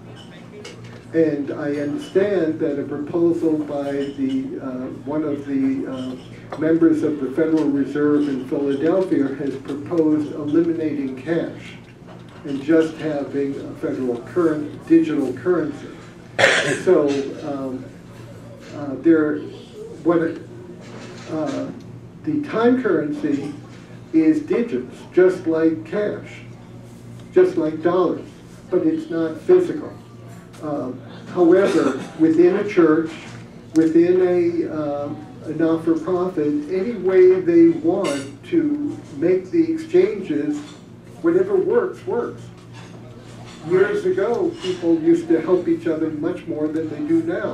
And I understand that a proposal by the uh, one of the uh, members of the Federal Reserve in Philadelphia has proposed eliminating cash and just having a federal current digital currency. So um, uh, there, what it, uh, the time currency is digits, just like cash, just like dollars, but it's not physical. Uh, however, within a church, within a, uh, a not-for-profit, any way they want to make the exchanges, whatever works, works. Years ago, people used to help each other much more than they do now.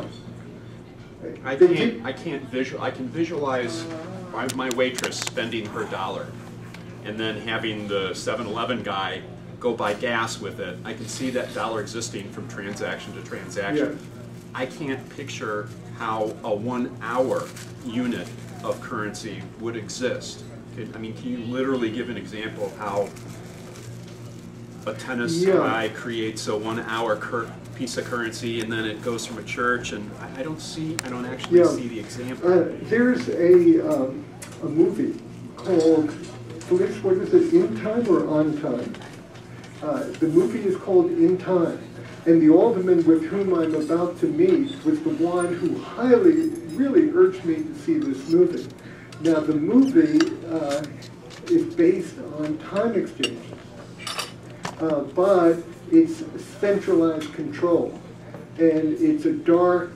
I can't, I can't visual, I can visualize my, my waitress spending her dollar and then having the seven eleven guy go buy gas with it. I can see that dollar existing from transaction to transaction. Yeah. I can't picture how a one hour unit of currency would exist. Can, I mean, can you literally give an example of how a tennis yeah. guy creates a one hour cur piece of currency and then it goes from a church, and I, I don't see, I don't actually yeah. see the example. Uh, there's a, um, a movie called, Felix, what is it, In Time or On Time? Uh, the movie is called In Time. And the alderman with whom I'm about to meet was the one who highly, really urged me to see this movie. Now the movie uh, is based on time exchanges, uh, but it's centralized control. And it's a dark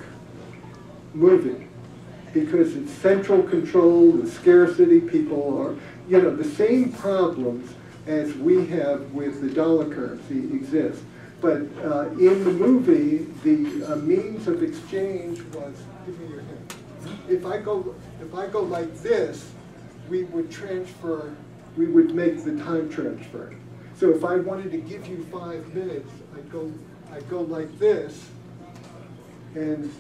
movie because it's central control, the scarcity, people are, you know, the same problems as we have with the dollar currency exist. But uh, in the movie, the uh, means of exchange was, give me your hand. If I go, if I go like this, we would transfer, we would make the time transfer. So if I wanted to give you five minutes, I'd go, I'd go like this. And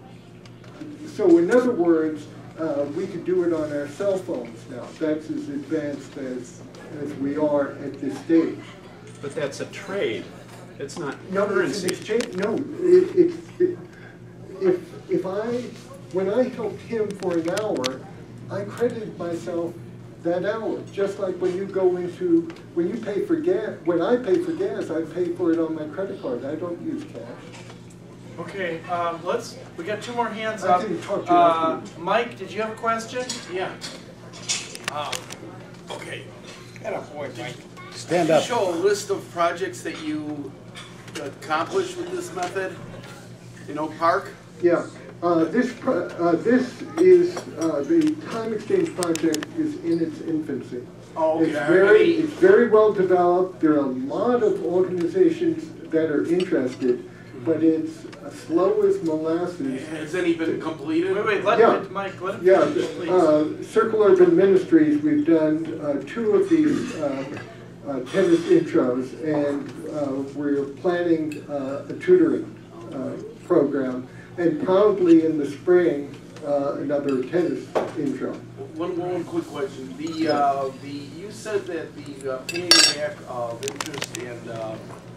so in other words, uh, we could do it on our cell phones now. That's as advanced as, as we are at this stage. But that's a trade. It's not no, currency. It's an exchange. No, it, it, it, if, if I, when I helped him for an hour, I credited myself that hour. Just like when you go into, when you pay for gas, when I pay for gas, I pay for it on my credit card. I don't use cash. Okay, um, let's, we got two more hands I up. can talk to you Uh, afterwards. Mike, did you have a question? Yeah. Um, okay. Got a point, Mike. Stand Can up. you show a list of projects that you accomplished with this method in Oak Park? Yeah. Uh, this pro uh, this is uh, the time exchange project is in its infancy. Oh, okay. It's very it's very well developed. There are a lot of organizations that are interested, but it's uh, slow as molasses. Has any been completed? Wait, wait, let Yeah. him, Mike, let him Yeah, finish, please. uh, Circle Urban Ministries, we've done uh, two of these uh, uh, tennis intros, and uh, we're planning uh, a tutoring uh, program, and probably in the spring, uh, another tennis intro. One, one quick question. The, uh, the, you said that the uh, paying back of interest and uh,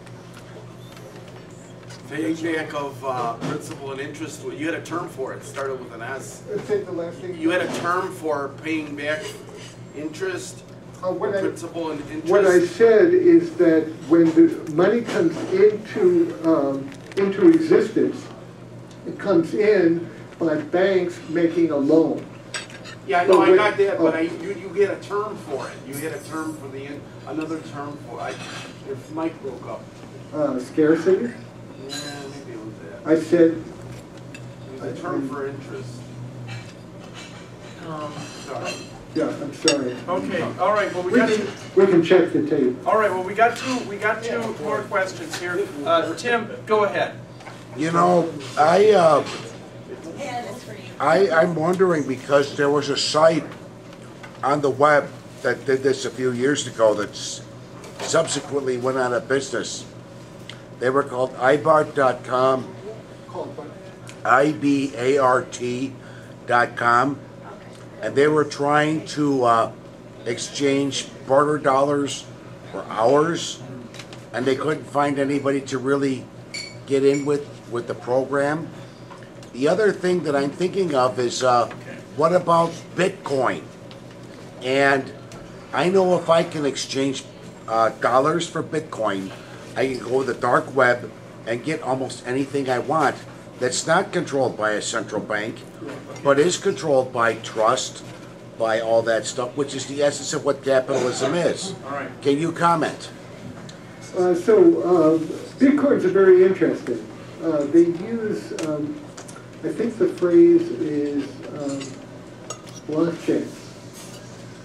paying back of uh, principal and interest, well, you had a term for it, started with an S. Say the last thing. You had a term for paying back interest, Uh, what, I, principal and interest? what I said is that when the money comes into, um, into existence, it comes in by banks making a loan. Yeah, I know, So I when- got that, but oh. I, you, you get a term for it. You had a term for the, in- another term for, I, if Mike broke up. Uh, scarcity. Yeah, maybe it was that. I said, There's a term for interest. Um, Sorry. yeah, I'm sorry. Okay, all right, well, we We got can, two, we can check the tape. all right, well, we got two, we got two more questions here. Uh, Tim, go ahead. You know, I, uh, I, I'm wondering, because there was a site on the web that did this a few years ago that's subsequently went out of business. They were called I B A R T dot com, I B A R T dot com, and they were trying to uh, exchange barter dollars for hours, and they couldn't find anybody to really get in with, with the program. The other thing that I'm thinking of is, uh, what about Bitcoin? And I know if I can exchange uh, dollars for Bitcoin, I can go to the dark web and get almost anything I want that's not controlled by a central bank, but is controlled by trust, by all that stuff, which is the essence of what capitalism is. All right. Can you comment? Uh, so, uh, Bitcoins are very interesting. Uh, they use, um, I think the phrase is um, blockchain.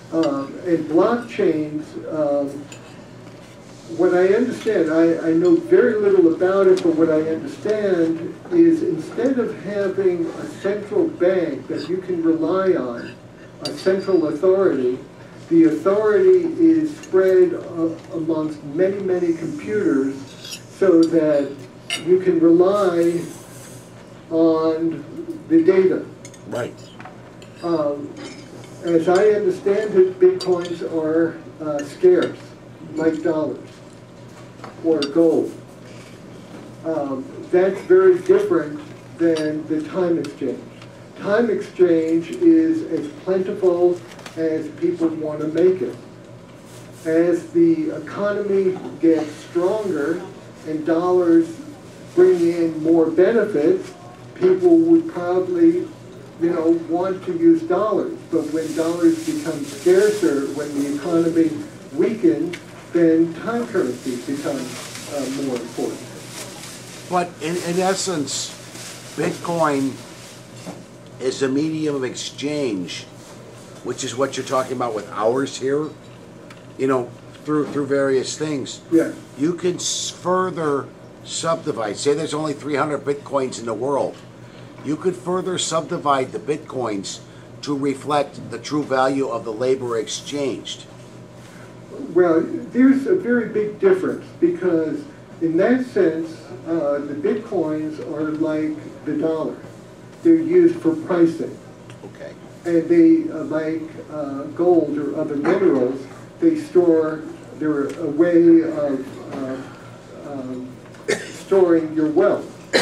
Um, and blockchains, um, what I understand, I, I know very little about it, but what I understand is instead of having a central bank that you can rely on, a central authority, the authority is spread uh, amongst many, many computers so that you can rely on the data. Right. Um, as I understand it, bitcoins are uh, scarce, like dollars or gold. Um, that's very different than the time exchange. Time exchange is as plentiful as people want to make it. As the economy gets stronger and dollars bring in more benefits, people would probably, you know, want to use dollars. But when dollars become scarcer, when the economy weakens, then time currencies become uh, more important. But in, in essence, Bitcoin is a medium of exchange, which is what you're talking about with ours here, you know, through through various things. Yeah. You can s- further subdivide. Say there's only three hundred Bitcoins in the world. You could further subdivide the Bitcoins to reflect the true value of the labor exchanged. Well, there's a very big difference because in that sense, uh, the Bitcoins are like the dollar. They're used for pricing. Okay. And they, uh, like uh, gold or other minerals, they store, they're a way of uh, um, storing your wealth.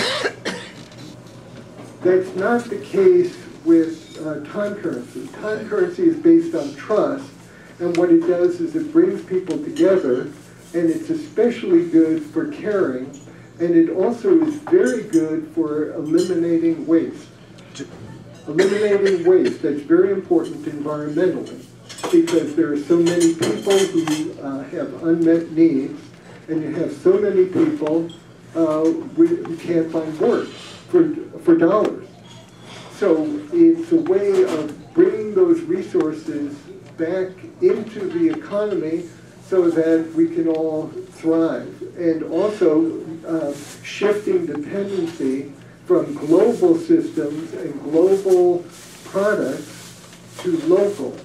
That's not the case with uh, time currency. Time currency is based on trust, and what it does is it brings people together, and it's especially good for caring, and it also is very good for eliminating waste. Eliminating waste, that's very important environmentally, because there are so many people who uh, have unmet needs, and you have so many people uh, who can't find work for, for dollars. So it's a way of bringing those resources back into the economy so that we can all thrive. And also uh, shifting dependency from global systems and global products to local.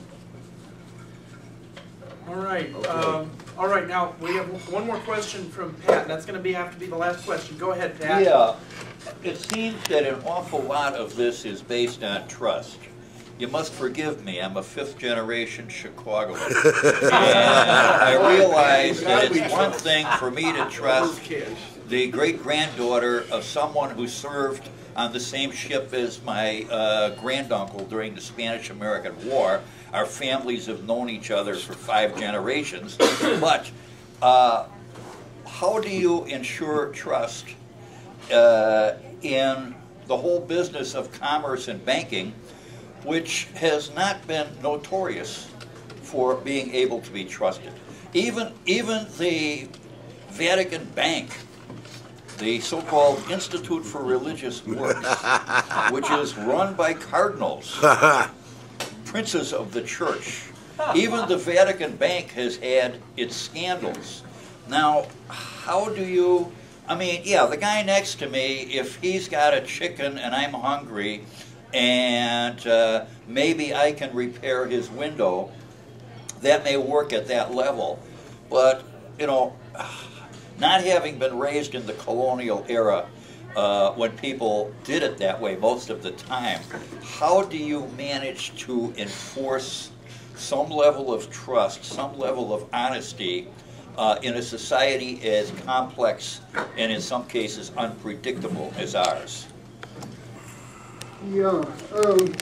All right. Um, all right. Now we have one more question from Pat. That's going to be have to be the last question. Go ahead, Pat. Yeah. It seems that an awful lot of this is based on trust. You must forgive me, I'm a fifth generation Chicagoan. And I realize that it's one thing for me to trust the great-granddaughter of someone who served on the same ship as my uh, granduncle during the Spanish-American War. Our families have known each other for five generations. But uh, how do you ensure trust uh, in the whole business of commerce and banking, which has not been notorious for being able to be trusted? Even, even the Vatican Bank, the so-called Institute for Religious Works, which is run by cardinals, princes of the church, even the Vatican Bank has had its scandals. Now, how do you, I mean, yeah, the guy next to me, if he's got a chicken and I'm hungry, and uh, maybe I can repair his window, that may work at that level. But, you know, not having been raised in the colonial era, uh, when people did it that way most of the time, how do you manage to enforce some level of trust, some level of honesty uh, in a society as complex and in some cases unpredictable as ours? Yeah. Um,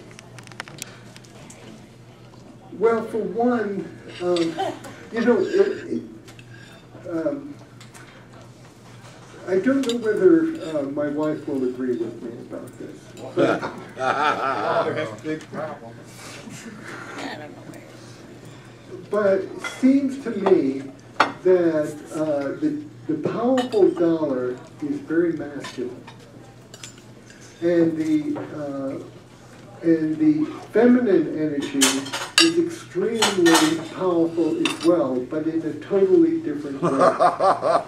well, for one, um, you know, it, it, um, I don't know whether uh, my wife will agree with me about this. But, That's a big problem. but it seems to me that uh, the, the powerful dollar is very masculine. And the, uh, and the feminine energy is extremely powerful as well, but in a totally different way.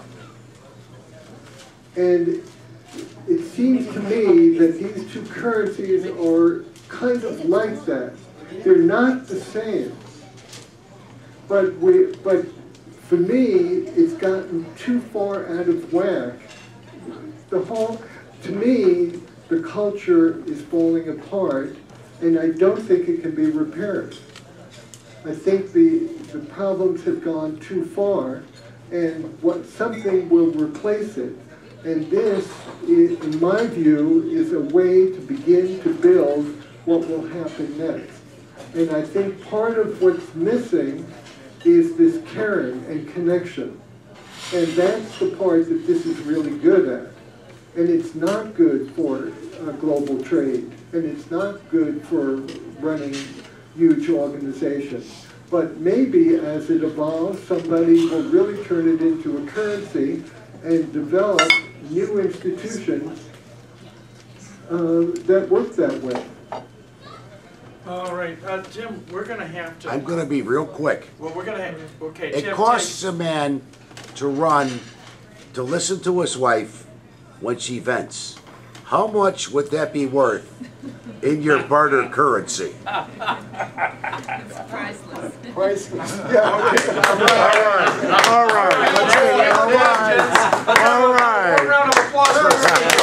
And it seems to me that these two currencies are kind of like that. They're not the same. But, we, but for me, it's gotten too far out of whack. The whole, to me, the culture is falling apart, and I don't think it can be repaired. I think the, the problems have gone too far, and what something will replace it. And this, is, in my view, is a way to begin to build what will happen next. And I think part of what's missing is this caring and connection. And that's the part that this is really good at. And it's not good for uh, global trade. And it's not good for running huge organizations. But maybe as it evolves, somebody will really turn it into a currency and develop new institutions uh, that work that way. All right, uh, Jim, we're going to have to... I'm going to be real quick. Well, we're going to have... Okay, It Jim, costs a man to run, to listen to his wife when she vents. How much would that be worth in your barter currency? It's priceless. Priceless. Yeah, okay. All right. All right. Let's take it. All right. All right. One round of applause for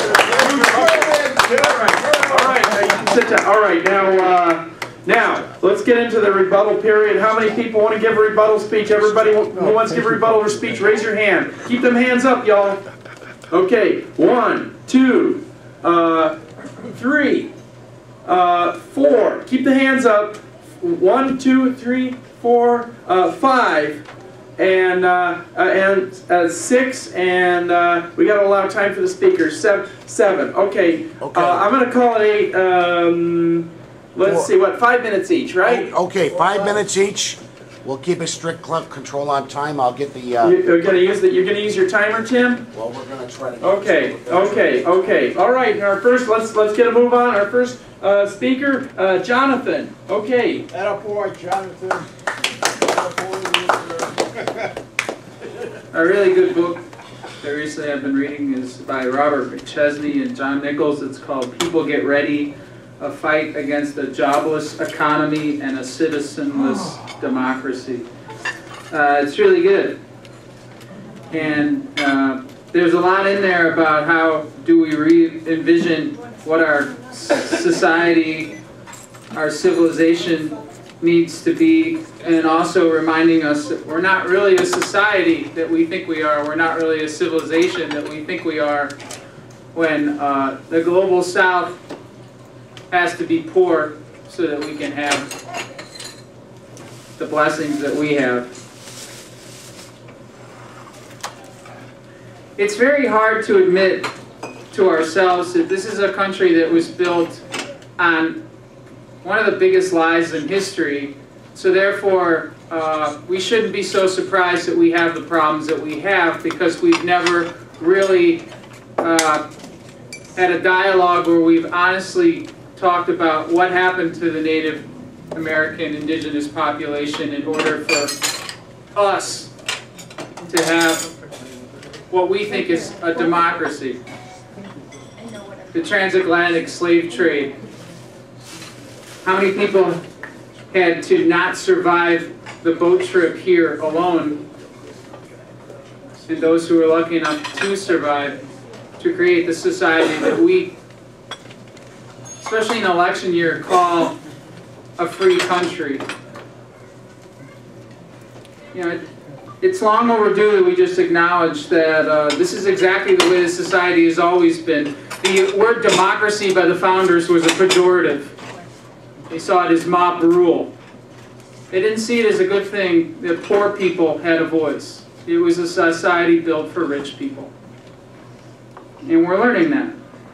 All right. All right. Now you can sit down. All right. Now, uh, now, let's get into the rebuttal period. How many people want to give a rebuttal speech? Everybody who wants to give a rebuttal or speech, raise your hand. Keep them hands up, y'all. Okay. One, two, uh, three, uh, four. Keep the hands up. One, two, three, four, uh, five, and uh, uh, and uh, six, and uh, we got to allow time for the speakers. Seven, seven. Okay. Okay. Uh, I'm gonna call it eight. Um, let's Four. see, what? Five minutes each, right? Okay, five minutes each. We'll keep a strict club control on time. I'll get the. Uh, You're gonna use the. You're gonna use your timer, Tim. well, we're gonna try to. Okay. Okay. Okay. All right. Our first. Let's let's get a move on. Our first uh, speaker, uh, Jonathan. Okay. Attaboy, Jonathan. A really good book that recently I've been reading is by Robert McChesney and John Nichols. It's called People Get Ready, A Fight Against a Jobless Economy and a Citizenless Democracy. Uh, it's really good. And uh, there's a lot in there about how do we re-envision what our society, our civilization needs to be, and also reminding us that we're not really a society that we think we are, we're not really a civilization that we think we are, when uh, the global south has to be poor so that we can have the blessings that we have. It's very hard to admit to ourselves that this is a country that was built on one of the biggest lies in history, so therefore uh, we shouldn't be so surprised that we have the problems that we have, because we've never really uh, had a dialogue where we've honestly talked about what happened to the Native American indigenous population in order for us to have what we think is a democracy. The transatlantic slave trade. How many people had to not survive the boat trip here alone, and those who were lucky enough to survive, to create the society that we, especially in election year, call a free country. You know, it, it's long overdue that we just acknowledge that uh, this is exactly the way the society has always been. The word democracy by the founders was a pejorative. They saw it as mob rule. They didn't see it as a good thing that poor people had a voice. It was a society built for rich people. And we're learning that.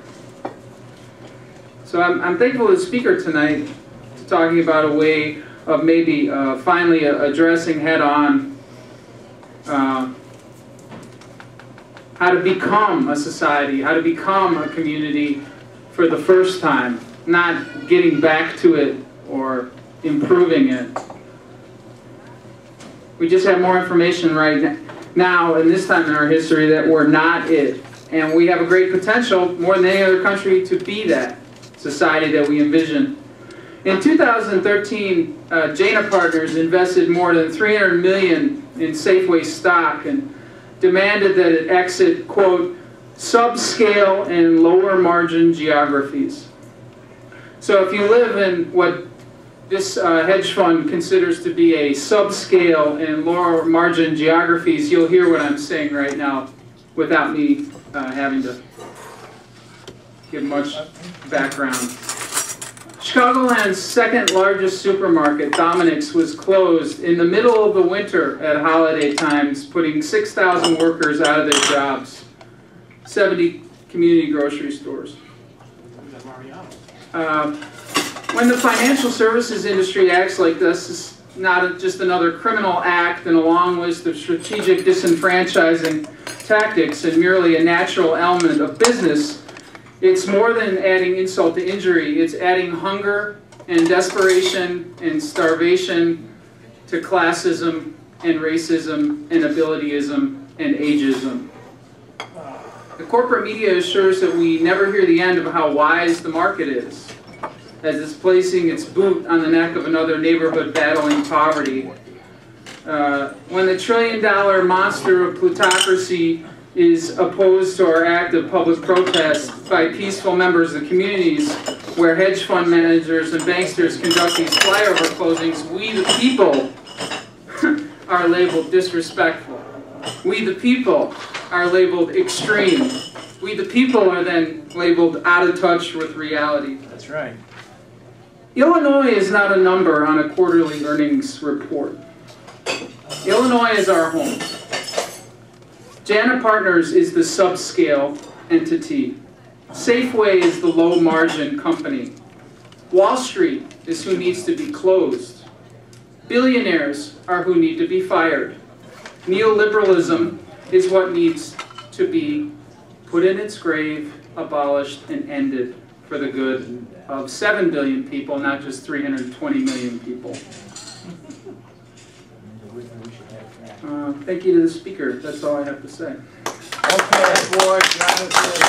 So I'm, I'm thankful to the speaker tonight to talking about a way of maybe uh, finally uh, addressing head-on uh, how to become a society, how to become a community for the first time. Not getting back to it or improving it. We just have more information right now, and this time in our history, that we're not it. And we have a great potential, more than any other country, to be that society that we envision. In two thousand thirteen, uh, Jana Partners invested more than three hundred million dollars in Safeway stock and demanded that it exit, quote, subscale and lower margin geographies. So if you live in what this uh, hedge fund considers to be a subscale and lower margin geographies, you'll hear what I'm saying right now without me uh, having to give much background. Chicagoland's second largest supermarket, Dominick's, was closed in the middle of the winter at holiday times, putting six thousand workers out of their jobs. seventy community grocery stores. Uh, when the financial services industry acts like this, it's not just another criminal act in a long list of strategic disenfranchising tactics and merely a natural element of business. It's more than adding insult to injury. It's adding hunger and desperation and starvation to classism and racism and abilityism and ageism. The corporate media assures that we never hear the end of how wise the market is, as it's placing its boot on the neck of another neighborhood battling poverty. Uh, when the trillion dollar monster of plutocracy is opposed to our act of public protest by peaceful members of the communities where hedge fund managers and banksters conduct these flyover closings, we the people are labeled disrespectful. We the people are labeled extreme. We the people are then labeled out of touch with reality. That's right. Illinois is not a number on a quarterly earnings report. Illinois is our home. Jana Partners is the subscale entity. Safeway is the low margin company. Wall Street is who needs to be closed. Billionaires are who need to be fired. Neoliberalism is what needs to be put in its grave, abolished, and ended for the good of seven billion people, not just three hundred twenty million people. Uh, thank you to the speaker. That's all I have to say. Okay, boy, Jonathan.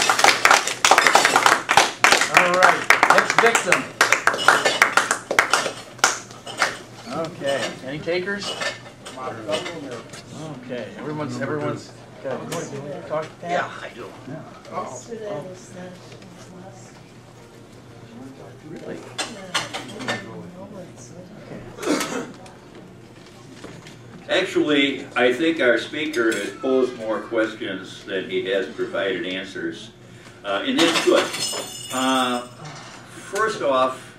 All right, next victim. Okay, any takers? Okay, everyone's everyone's. Okay. Talk. Yeah, I do. Yeah. Uh-oh. Oh. Really? Actually, I think our speaker has posed more questions than he has provided answers. Uh, and that's good. Uh, first off,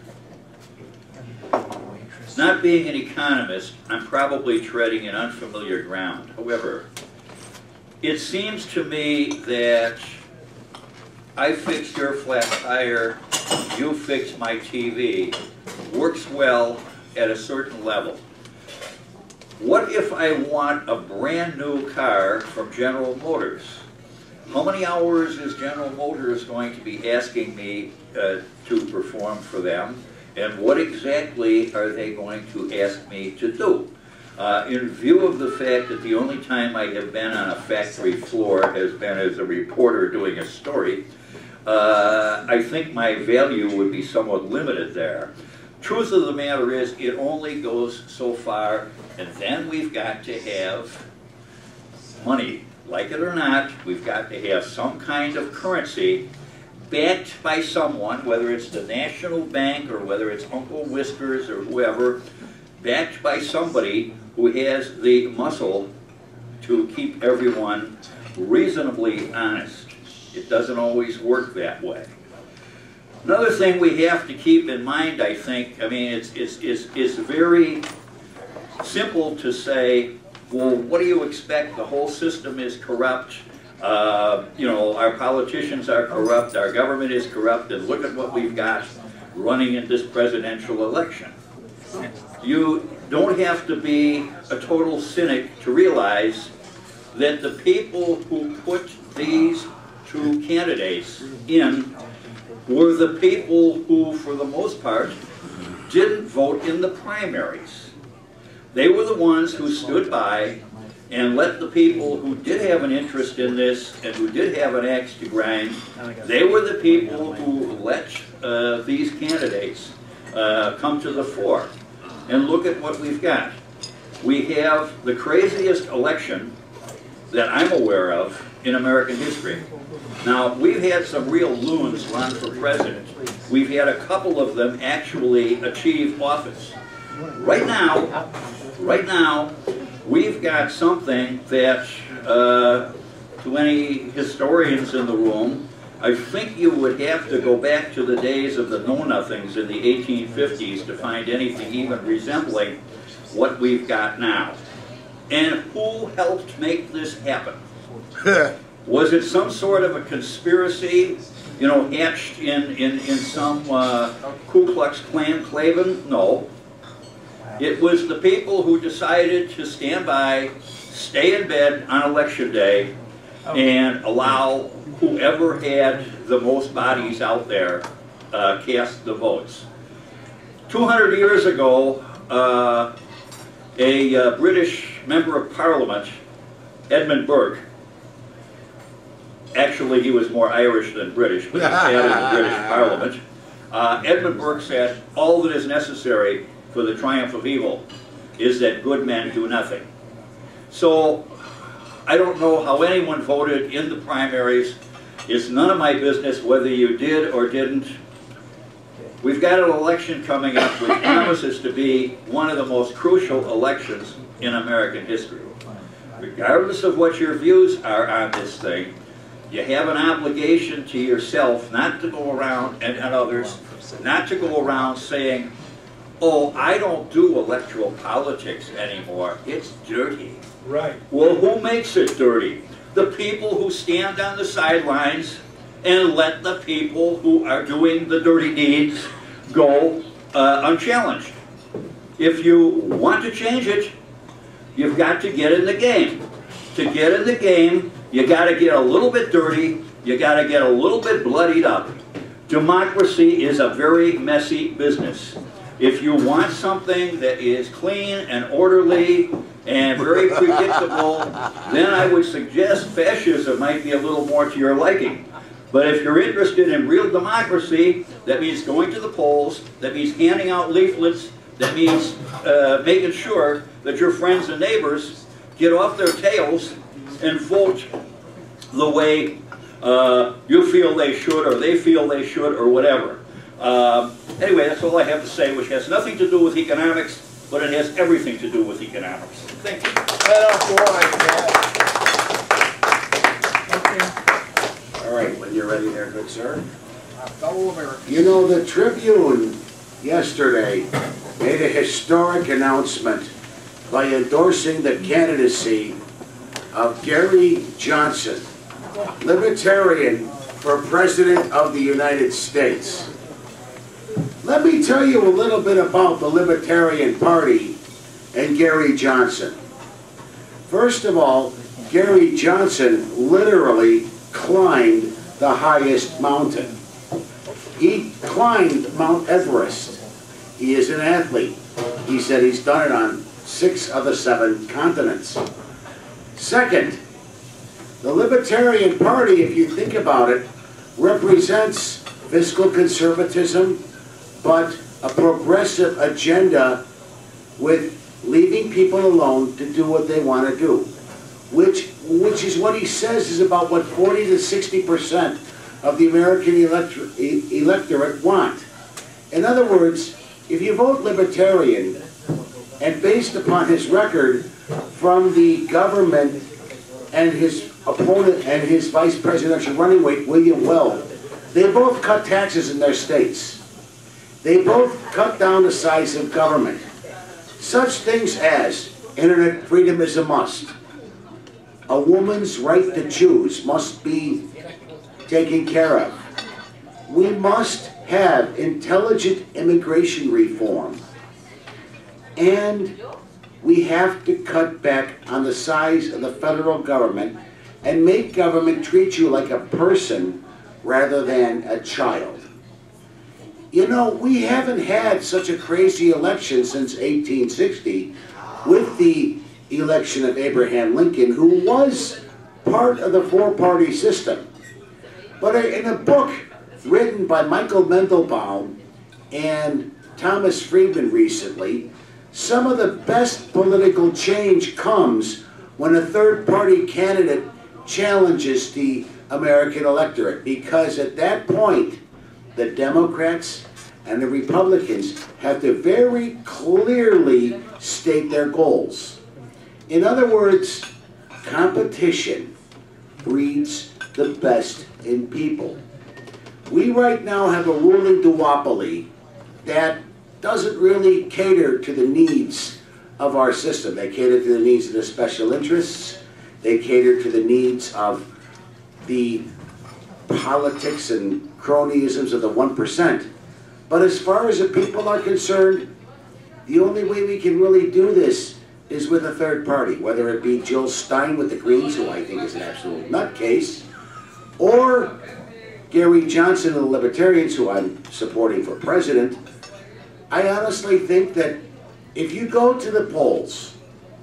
not being an economist, I'm probably treading in unfamiliar ground. However, it seems to me that I fixed your flat tire, you fixed my T V, works well at a certain level. What if I want a brand new car from General Motors? How many hours is General Motors going to be asking me uh, to perform for them? And what exactly are they going to ask me to do? Uh, in view of the fact that the only time I have been on a factory floor has been as a reporter doing a story, uh, I think my value would be somewhat limited there. Truth of the matter is, it only goes so far, and then we've got to have money. Like it or not, we've got to have some kind of currency backed by someone, whether it's the National Bank or whether it's Uncle Whiskers or whoever, backed by somebody who has the muscle to keep everyone reasonably honest. It doesn't always work that way. Another thing we have to keep in mind, I think, I mean, it's, it's, it's, it's very simple to say, well, what do you expect? The whole system is corrupt. Uh, you know, our politicians are corrupt, our government is corrupt, and look at what we've got running in this presidential election. You don't have to be a total cynic to realize that the people who put these two candidates in were the people who, for the most part, didn't vote in the primaries. They were the ones who stood by and let the people who did have an interest in this and who did have an axe to grind, they were the people who let uh, these candidates uh, come to the fore. And look at what we've got. We have the craziest election that I'm aware of in American history. Now, we've had some real loons run for president. We've had a couple of them actually achieve office. Right now, right now, we've got something that, uh, to any historians in the room, I think you would have to go back to the days of the know-nothings in the eighteen fifties to find anything even resembling what we've got now. And who helped make this happen? Was it some sort of a conspiracy, you know, hatched in, in, in some uh, Ku Klux Klan clavin? No. It was the people who decided to stand by, stay in bed on election day, and allow whoever had the most bodies out there uh, cast the votes. two hundred years ago, uh, a uh, British member of Parliament, Edmund Burke, actually he was more Irish than British, but he sat in the British Parliament, uh, Edmund Burke said, all that is necessary for the triumph of evil is that good men do nothing. So I don't know how anyone voted in the primaries. It's none of my business whether you did or didn't. We've got an election coming up which promises to be one of the most crucial elections in American history. Regardless of what your views are on this thing, you have an obligation to yourself not to go around, and, and others, not to go around saying, oh, I don't do electoral politics anymore. It's dirty. Right. Well, who makes it dirty? The people who stand on the sidelines and let the people who are doing the dirty deeds go uh, unchallenged. If you want to change it, you've got to get in the game. To get in the game, you got to get a little bit dirty, you got to get a little bit bloodied up. Democracy is a very messy business. If you want something that is clean and orderly and very predictable, then I would suggest fascism might be a little more to your liking. But if you're interested in real democracy, that means going to the polls, that means handing out leaflets, that means uh, making sure that your friends and neighbors get off their tails and vote the way uh, you feel they should, or they feel they should, or whatever. Uh, anyway, that's all I have to say, which has nothing to do with economics, but it has everything to do with economics. Thank you. All right, when you're ready there, good sir. Fellow Americans. You know, the Tribune yesterday made a historic announcement by endorsing the candidacy of Gary Johnson, Libertarian for President of the United States. Let me tell you a little bit about the Libertarian Party and Gary Johnson. First of all, Gary Johnson literally climbed the highest mountain. He climbed Mount Everest. He is an athlete. He said he's done it on six of the seven continents. Second, the Libertarian Party, if you think about it, represents fiscal conservatism, but a progressive agenda with leaving people alone to do what they want to do, which, which is what he says is about what forty to sixty percent of the American elector electorate want. In other words, if you vote Libertarian, and based upon his record from the government and his opponent and his vice presidential running mate, William Weld, they both cut taxes in their states. They both cut down the size of government. Such things as internet freedom is a must. A woman's right to choose must be taken care of. We must have intelligent immigration reform. And we have to cut back on the size of the federal government and make government treat you like a person rather than a child. you know, we haven't had such a crazy election since eighteen sixty with the election of Abraham Lincoln, who was part of the four-party system. But in a book written by Michael Mendelbaum and Thomas Friedman recently, some of the best political change comes when a third-party candidate challenges the American electorate, because at that point, the Democrats and the Republicans have to very clearly state their goals. In other words, competition breeds the best in people. We right now have a ruling duopoly that doesn't really cater to the needs of our system. They cater to the needs of the special interests. They cater to the needs of the politics and cronyisms of the one percent. But as far as the people are concerned, the only way we can really do this is with a third party, whether it be Jill Stein with the Greens, who I think is an absolute nutcase, or Gary Johnson and the Libertarians, who I'm supporting for president. I honestly think that if you go to the polls,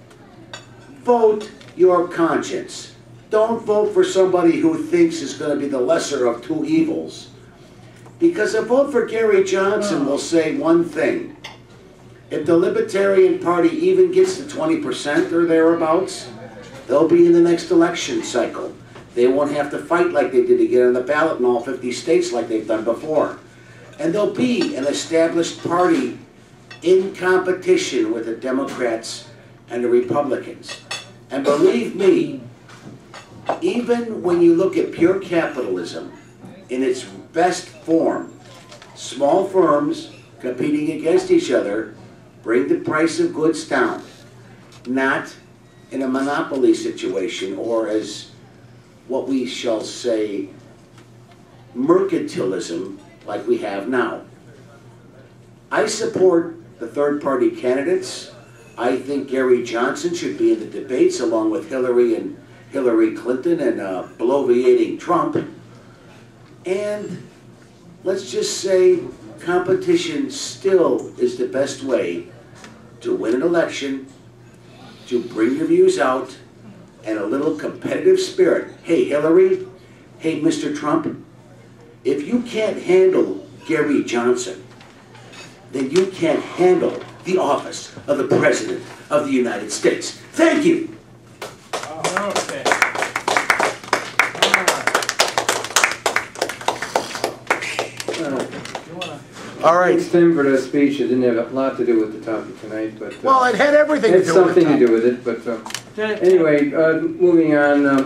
vote your conscience. Don't vote for somebody who thinks is going to be the lesser of two evils. Because a vote for Gary Johnson will say one thing. If the Libertarian Party even gets to twenty percent or thereabouts, they'll be in the next election cycle. They won't have to fight like they did to get on the ballot in all fifty states like they've done before. And they'll be an established party in competition with the Democrats and the Republicans. And believe me, even when you look at pure capitalism in its best form, small firms competing against each other bring the price of goods down, not in a monopoly situation or as what we shall say mercantilism like we have now. I support the third-party candidates. I think Gary Johnson should be in the debates along with Hillary and Hillary Clinton and uh, bloviating Trump. And let's just say competition still is the best way to win an election, to bring your views out, and a little competitive spirit. Hey, Hillary, hey, Mister Trump, if you can't handle Gary Johnson, then you can't handle the office of the President of the United States. Thank you. Okay. All right. Thanks, Tim, for that speech. It didn't have a lot to do with the topic tonight, but uh, well, it had everything it to had do with something the to do with it. But uh, anyway, uh, moving on. Uh,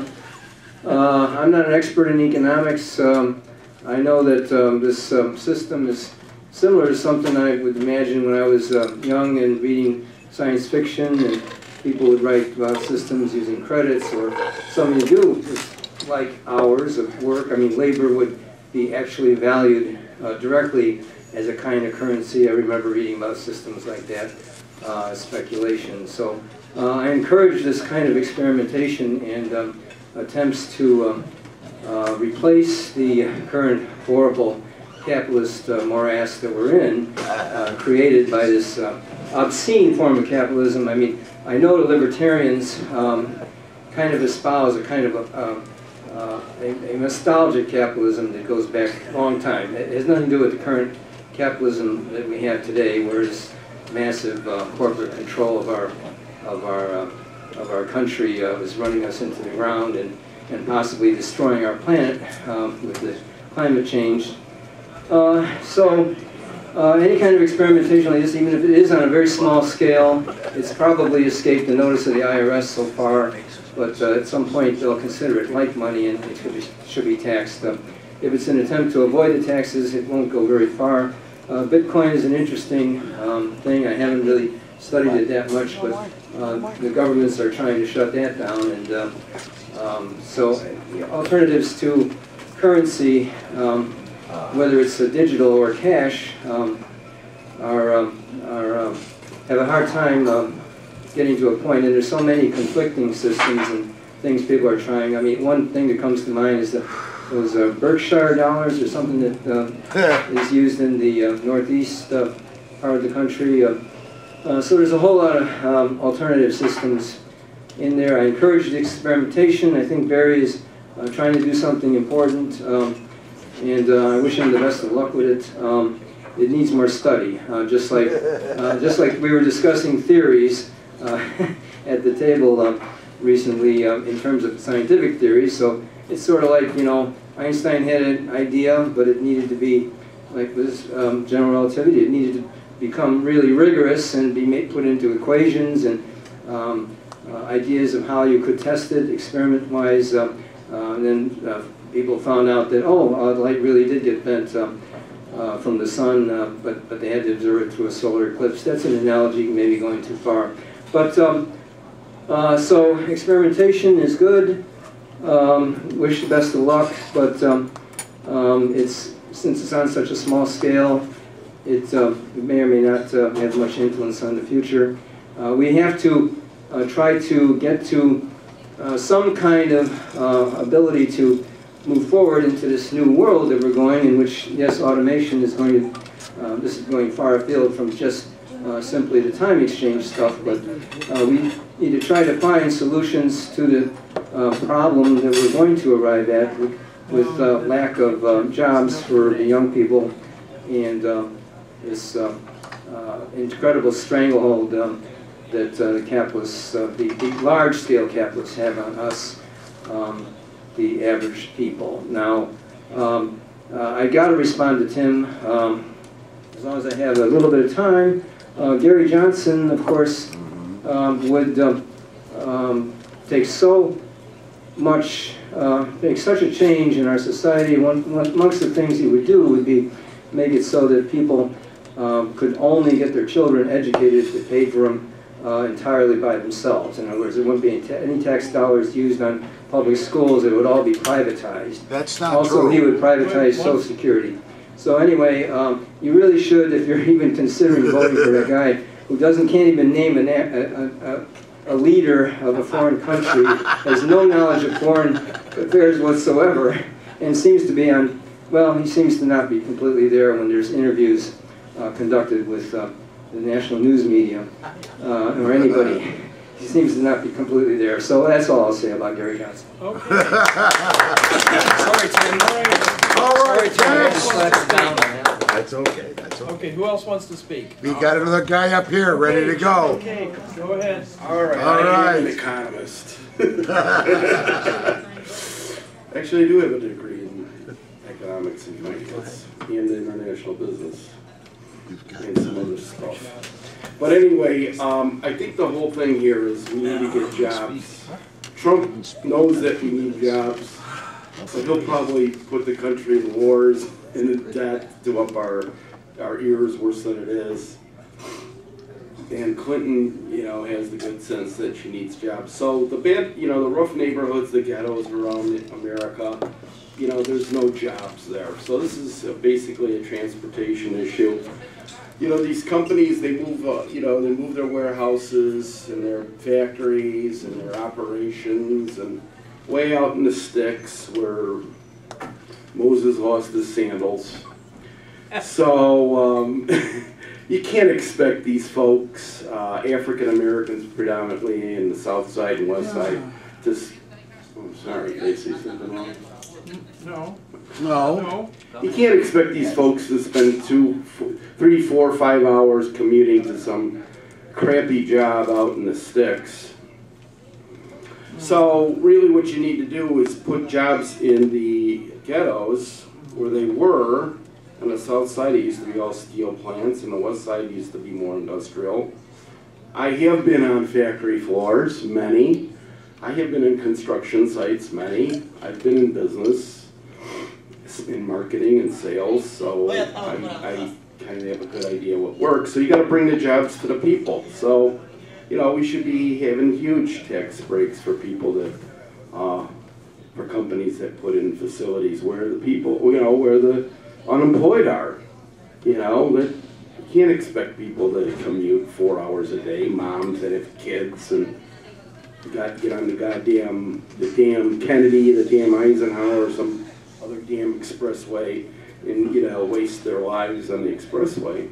uh, I'm not an expert in economics. Um, I know that um, this um, system is similar to something I would imagine when I was uh, young and reading science fiction, and people would write about systems using credits or something to do with like hours of work. I mean, labor would be actually valued uh, directly as a kind of currency. I remember reading about systems like that, uh, speculation. So uh, I encourage this kind of experimentation and um, attempts to um, uh, replace the current horrible capitalist uh, morass that we're in, uh, created by this uh, obscene form of capitalism. I mean, I know the libertarians um, kind of espouse a kind of a, uh, uh, a, a nostalgic capitalism that goes back a long time. It has nothing to do with the current capitalism that we have today, where it's massive uh, corporate control of our of our uh, of our country uh, is running us into the ground and and possibly destroying our planet um, with the climate change. Uh, so uh, any kind of experimentation like this, even if it is on a very small scale, it's probably escaped the notice of the I R S so far. But uh, at some point they'll consider it like money and it should be, should be taxed. Uh, if it's an attempt to avoid the taxes, it won't go very far. Uh, Bitcoin is an interesting um, thing. I haven't really studied it that much, but uh, the governments are trying to shut that down. And uh, um, so uh, alternatives to currency, um, whether it's a digital or cash, um, are, um, are um, have a hard time um, getting to a point. And there's so many conflicting systems and things people are trying. I mean, one thing that comes to mind is the those uh, Berkshire dollars or something that uh, is used in the uh, northeast uh, part of the country. Uh, uh, so there's a whole lot of um, alternative systems in there. I encourage the experimentation. I think Barry is uh, trying to do something important, um, and uh, I wish him the best of luck with it. Um, it needs more study, uh, just like uh, just like we were discussing theories uh, at the table uh, recently uh, in terms of scientific theories. So it's sort of like, you know, Einstein had an idea, but it needed to be, like with um, general relativity, it needed to become really rigorous and be made, put into equations and um, uh, ideas of how you could test it experiment-wise. Uh, uh, and then uh, people found out that, oh, uh, light really did get bent um, uh, from the sun, uh, but, but they had to observe it through a solar eclipse. That's an analogy, maybe going too far. But um, uh, so experimentation is good. Um, wish the best of luck, but um, um, it's since it's on such a small scale, it, uh, it may or may not uh, have much influence on the future. Uh, we have to uh, try to get to uh, some kind of uh, ability to move forward into this new world that we're going, in which, yes, automation is going to, uh, this is going far afield from just uh, simply the time exchange stuff, but uh, we need to try to find solutions to the uh, problem that we're going to arrive at with, with uh, lack of uh, jobs for the young people and uh, this uh, uh, incredible stranglehold um, that uh, the capitalists, uh, the, the large-scale capitalists have on us, um, the average people. Now, um, uh, I got to respond to Tim, um, as long as I have a little bit of time. Uh, Gary Johnson, of course, um, would um, um, take so much, uh, make such a change in our society. One, one amongst the things he would do would be make it so that people um, could only get their children educated if they paid for them uh, entirely by themselves. In other words, there wouldn't be any, ta any tax dollars used on public schools. It would all be privatized. That's not also, true. he would privatize Social Security. So anyway, um, you really should, if you're even considering voting for that guy who doesn't can't even name a, a, a, a leader of a foreign country, has no knowledge of foreign affairs whatsoever, and seems to be on, well, he seems to not be completely there when there's interviews uh, conducted with uh, the national news media, uh, or anybody. He seems to not be completely there. So that's all I'll say about Gary Johnson. Okay. Sorry, Tim. All right, Sorry, Tim. Just let you down on that. That's okay, that's okay. Okay, who else wants to speak? We got another guy up here ready to go. Okay, go ahead. All right. All I am right. an economist. Actually, I do have a degree in economics and finance and international business and some other stuff. But anyway, um, I think the whole thing here is we need to get jobs. Trump knows that we need jobs, so he'll probably put the country in wars and in debt to up our our ears worse than it is. And Clinton, you know, has the good sense that she needs jobs. So the bad, you know, the rough neighborhoods, the ghettos around America, you know, there's no jobs there. So this is uh, basically a transportation issue. You know, these companies, they move, uh, you know, they move their warehouses and their factories and their operations and way out in the sticks where Moses lost his sandals. So um, you can't expect these folks, uh, African Americans predominantly in the South Side and West Side, to. S oh, sorry, did I say something wrong? No. No. No. You can't expect these folks to spend two, three, four, five hours commuting to some crappy job out in the sticks. So really what you need to do is put jobs in the ghettos where they were. On the south side it used to be all steel plants, and the west side used to be more industrial. I have been on factory floors, many. I have been in construction sites, many. I've been in business, in marketing and sales, so I, I kind of have a good idea what works. So you got to bring the jobs to the people. So, you know, we should be having huge tax breaks for people that, uh, for companies that put in facilities where the people, you know, where the unemployed are. You know, that you can't expect people to commute four hours a day, moms that have kids and got get on the goddamn, the damn Kennedy, the damn Eisenhower, or some other damn expressway and, you know, waste their lives on the expressway.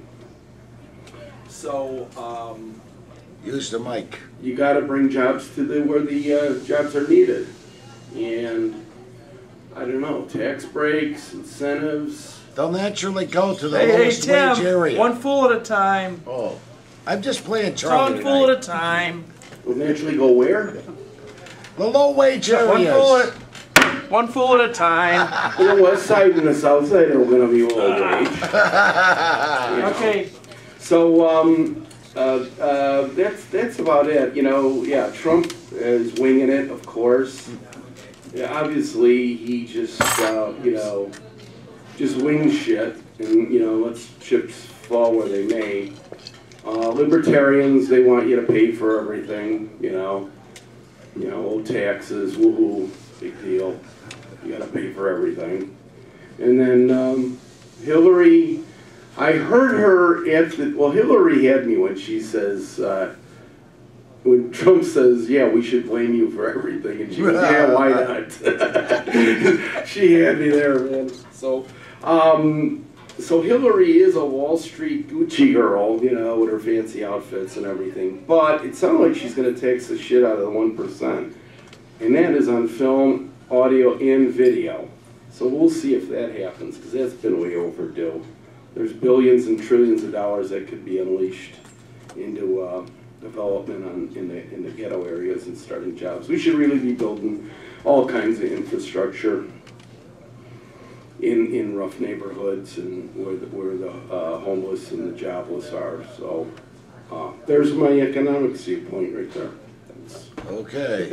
So, um, use the mic. You got to bring jobs to the where the uh, jobs are needed, and I don't know, tax breaks, incentives. They'll naturally go to the Hey, hey, lowest wage Tim, area. one fool at a time. Oh, I'm just playing Charlie One fool tonight. at a time. Will naturally go where? The low wage areas. One fool at, one fool at a time. The west side and the south side are going to be low wage. Uh, okay. So um, uh, uh, that's that's about it. You know, yeah, Trump is winging it, of course. Yeah, obviously, he just uh, you know just wings shit, and you know lets chips fall where they may. Uh, libertarians, they want you to pay for everything. You know, you know, old taxes, woohoo, big deal. You got to pay for everything. And then um, Hillary. I heard her at the, well, Hillary had me when she says, uh, when Trump says, yeah, we should blame you for everything. And she goes, yeah, why not? She had me there, man. So, um, so Hillary is a Wall Street Gucci girl, you know, with her fancy outfits and everything. But it sounds like she's going to tax the shit out of the one percent. And that is on film, audio, and video. So we'll see if that happens, because that's been way overdue. There's billions and trillions of dollars that could be unleashed into uh, development on, in, the, in the ghetto areas and starting jobs. We should really be building all kinds of infrastructure in, in rough neighborhoods and where the, where the uh, homeless and the jobless are. So uh, there's my economic viewpoint right there. Thanks. Okay.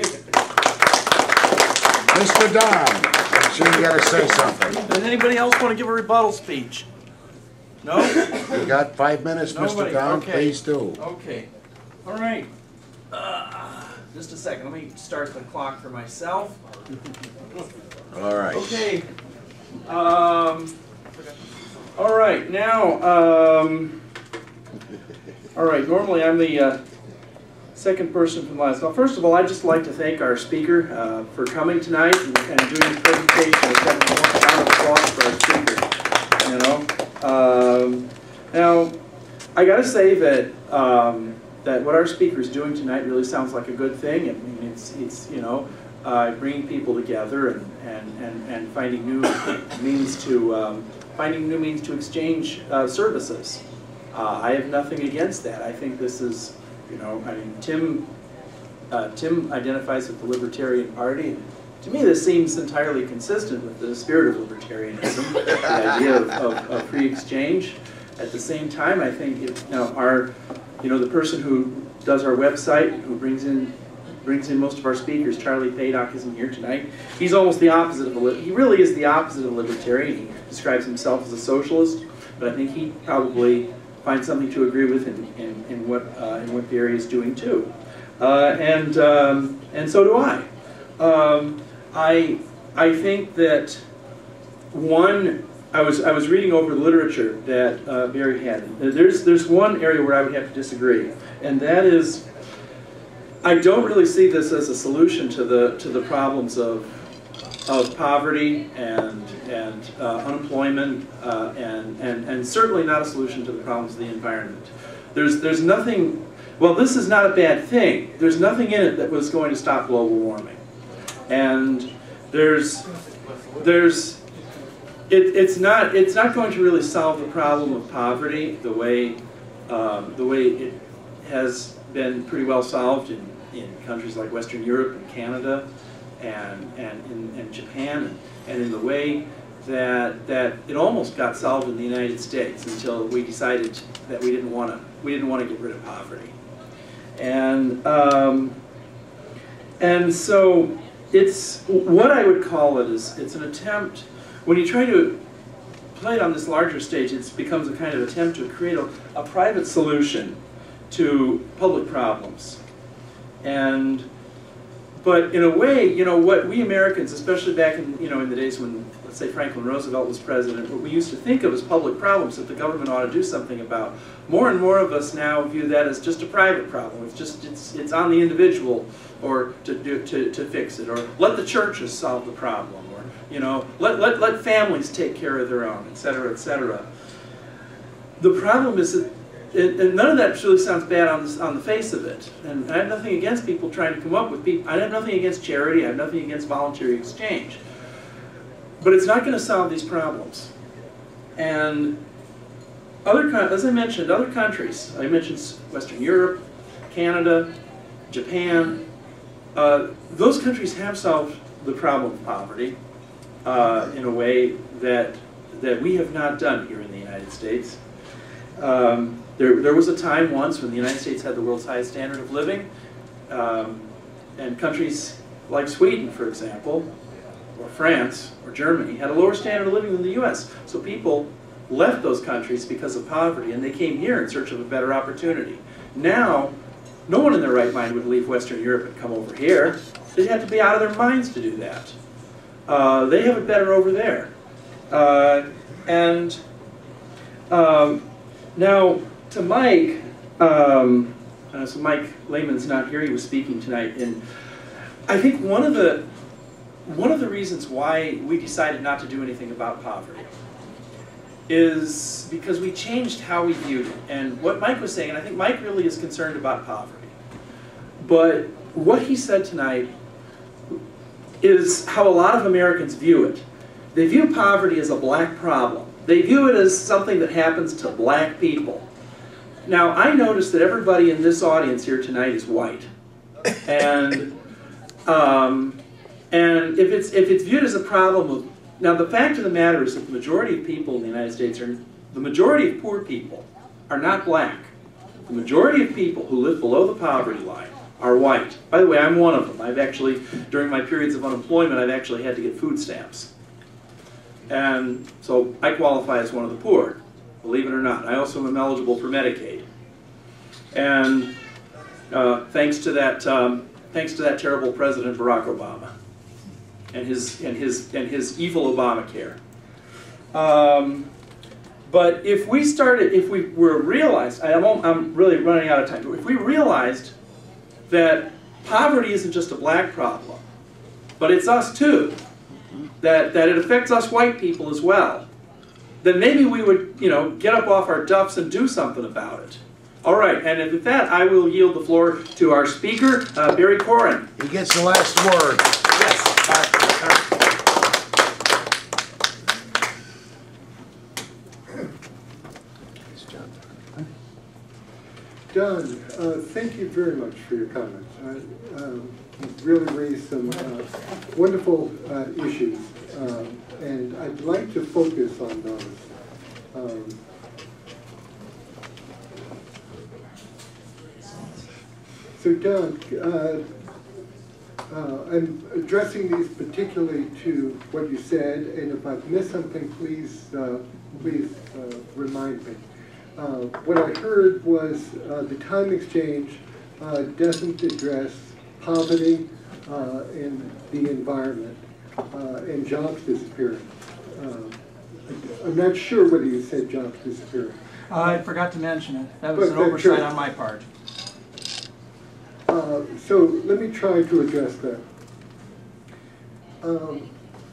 Mister Don, I'm sure you got to say something. Does anybody else want to give a rebuttal speech? No? You got five minutes, Mister Nobody. Don. Okay. Please do. Okay. All right. Uh, just a second. Let me start the clock for myself. All right. Okay. Um, all right. Now, um, all right. Normally, I'm the uh, second person from last. Well, first of all, I'd just like to thank our speaker uh, for coming tonight and, and doing his presentation. Let's have a round of applause for our speaker. You know. Um, now, I got to say that um, that what our speaker is doing tonight really sounds like a good thing. I mean, it's it's you know uh, bringing people together and and and, and finding new means to um, finding new means to exchange uh, services. Uh, I have nothing against that. I think this is you know I mean Tim uh, Tim identifies with the Libertarian Party. And, to me, this seems entirely consistent with the spirit of libertarianism, the idea of, of, of free exchange. At the same time, I think it, you know, our, you know, the person who does our website, who brings in brings in most of our speakers, Charlie Paydock, isn't here tonight. He's almost the opposite of a he really is the opposite of a libertarian. He describes himself as a socialist, but I think he probably finds something to agree with in, in, in what uh, in what Barry is doing too, uh, and um, and so do I. Um, I I think that one I was I was reading over the literature that uh, Barry had. There's there's one area where I would have to disagree, and that is I don't really see this as a solution to the to the problems of of poverty and and uh, unemployment uh, and and and certainly not a solution to the problems of the environment. There's there's nothing. Well, this is not a bad thing. There's nothing in it that was going to stop global warming. And there's, there's, it, it's not, it's not going to really solve the problem of poverty the way, um, the way it has been pretty well solved in, in countries like Western Europe and Canada, and and in and Japan, and, and in the way that that it almost got solved in the United States until we decided that we didn't want to, we didn't want to get rid of poverty, and um, and so. It's what I would call it is it's an attempt when you try to play it on this larger stage. It becomes a kind of attempt to create a, a private solution to public problems, and but in a way, you know, what we Americans, especially back in you know in the days when let's say Franklin Roosevelt was president, what we used to think of as public problems that the government ought to do something about. More and more of us now view that as just a private problem. It's just it's it's on the individual. Or to, do, to, to fix it, or let the churches solve the problem, or You know, let, let, let families take care of their own, et cetera, et cetera. The problem is that, it, and none of that really sounds bad on the, on the face of it. And I have nothing against people trying to come up with people. I have nothing against charity. I have nothing against voluntary exchange. But it's not going to solve these problems. And other, as I mentioned, other countries, I mentioned Western Europe, Canada, Japan, uh, those countries have solved the problem of poverty uh, in a way that, that we have not done here in the United States. Um, there, there was a time once when the United States had the world's highest standard of living, um, and countries like Sweden, for example, or France, or Germany, had a lower standard of living than the U S. So people left those countries because of poverty, and they came here in search of a better opportunity. Now, no one in their right mind would leave Western Europe and come over here. They'd have to be out of their minds to do that. Uh, they have it better over there. Uh, and um, now, to Mike, um, uh, so Mike Lehman's not here, he was speaking tonight, and I think one of the one of the reasons why we decided not to do anything about poverty is because we changed how we viewed it. And what Mike was saying, and I think Mike really is concerned about poverty, but what he said tonight is how a lot of Americans view it. They view poverty as a black problem. They view it as something that happens to black people. Now, I noticed that everybody in this audience here tonight is white. And, um, and if, it's, if it's viewed as a problem of, now the fact of the matter is that the majority of people in the United States are, the majority of poor people are not black. The majority of people who live below the poverty line are white. By the way, I'm one of them. I've actually, during my periods of unemployment, I've actually had to get food stamps. And so I qualify as one of the poor, believe it or not. I also am eligible for Medicaid. And uh, thanks to that, um, thanks to that terrible President Barack Obama and his and his and his evil Obamacare. Um, but if we started, if we were realized, I'm, I'm really running out of time. But if we realized that poverty isn't just a black problem, but it's us too, that, that it affects us white people as well, then maybe we would, you know, get up off our duffs and do something about it. All right, and with that, I will yield the floor to our speaker, uh, Barry Koren. He gets the last word. Yes. Don, uh, thank you very much for your comments. I, um, you've really raised some uh, wonderful uh, issues, um, and I'd like to focus on those. Um, so, Don, uh, uh, I'm addressing these particularly to what you said, and if I've missed something, please, uh, please uh, remind me. Uh, what I heard was uh, the time exchange uh, doesn't address poverty uh, and the environment uh, and jobs disappearing. Uh, I'm not sure whether you said jobs disappearing. Uh, I forgot to mention it. That was But an oversight sure. on my part. Uh, so let me try to address that. Um,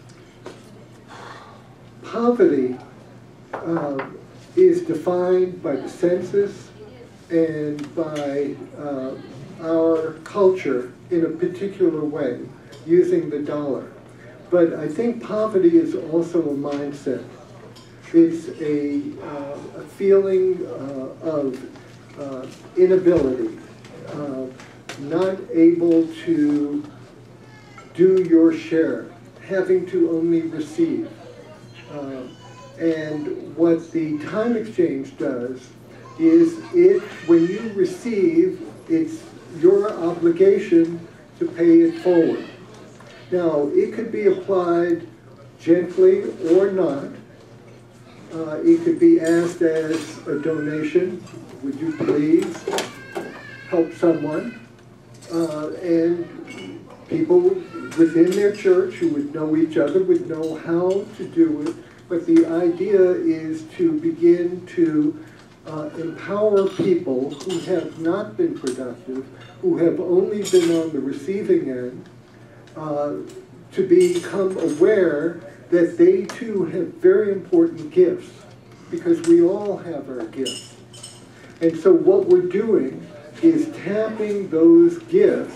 poverty uh, is defined by the census and by uh, our culture in a particular way, using the dollar. But I think poverty is also a mindset. It's a, uh, a feeling uh, of uh, inability, uh, not able to do your share, having to only receive. Uh, And what the time exchange does is it, when you receive, it's your obligation to pay it forward. Now, it could be applied gently or not. Uh, it could be asked as a donation. Would you please help someone? Uh, and people within their church who would know each other would know how to do it. But the idea is to begin to uh, empower people who have not been productive, who have only been on the receiving end, uh, to become aware that they too have very important gifts, because we all have our gifts. And so what we're doing is tapping those gifts